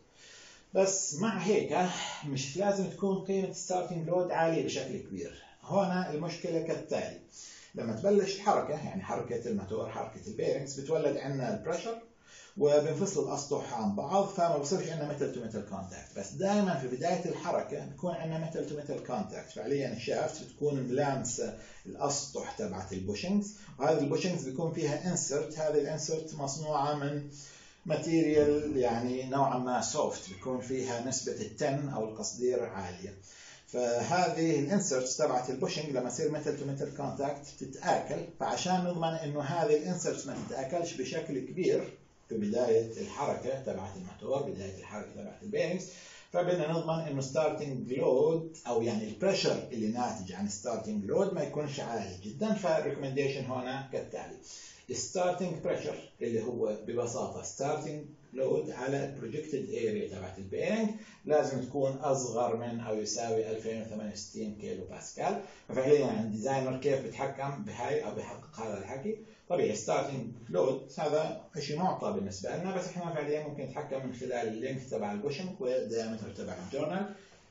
بس مع هيك مش لازم تكون قيمه ستارتنج لود عاليه بشكل كبير. هنا المشكله كالتالي: لما تبلش الحركه يعني حركه الموتور حركه البيرنجز بتولد عندنا البريشر وبنفصل الاسطح عن بعض، فما بصيرش عندنا ميتال تو ميتال كونتاكت. بس دائما في بدايه الحركه بكون عندنا ميتال تو ميتال كونتاكت. فعليا الشافت بتكون ملامسه الاسطح تبعت البوشنجز، وهذه البوشنجز بيكون فيها انسرت. هذه الانسرت مصنوعه من ماتيريال يعني نوعا ما سوفت، بيكون فيها نسبه التن او القصدير عاليه. فهذه الانسرتس تبعت البوشنج لما يصير ميتال تو ميتال كونتاكت تتاكل، فعشان نضمن انه هذه الانسرتس ما تتاكلش بشكل كبير في بدايه الحركه تبعت الموتور، بدايه الحركه تبعت البيرنجز، فبدنا نضمن انه ستارتنج لود او يعني البريشر اللي ناتج عن ستارتنج لود ما يكونش عالي جدا. فالريكومنديشن هنا كالتالي: الستارتنج بريشر اللي هو ببساطه ستارتنج لود على البروجكتد اريا تبعت البيرنج لازم تكون اصغر من او يساوي 2068 كيلو باسكال. ففعليا يعني الديزاينر كيف بيتحكم بهاي او بيحقق هذا الحكي؟ طبيعي ستارتنج لود هذا شيء معطى بالنسبه لنا، بس احنا فعليا ممكن نتحكم من خلال اللينث تبع البوشنج والديامتر تبع الجورنال،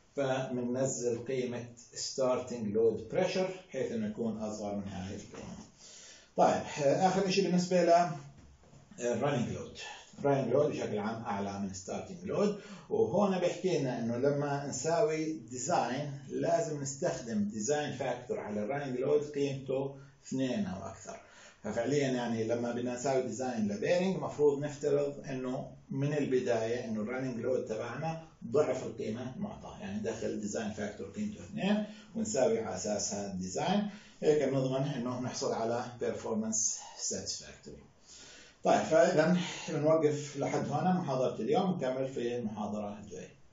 فبننزل قيمه ستارتنج لود بريشر بحيث انه يكون اصغر من هذه القيمه. طيب اخر شيء بالنسبه ل الرننج لود. الرننج لود بشكل عام اعلى من ستارتنج لود، وهون بيحكي لنا انه لما نساوي ديزاين لازم نستخدم ديزاين فاكتور على الرننج لود قيمته 2 او اكثر. ففعليا يعني لما بدنا نساوي ديزاين لبيرنج مفروض نفترض انه من البدايه انه الرننج لود تبعنا ضعف القيمه المعطاه، يعني ندخل الديزاين فاكتور قيمته 2 ونساوي على اساسها الديزاين، هيك بنضمن انه نحصل على بيرفورمانس ساتسفاكتوري. طيب فاذا بنوقف لحد هنا محاضره اليوم، نكمل في المحاضره الجايه.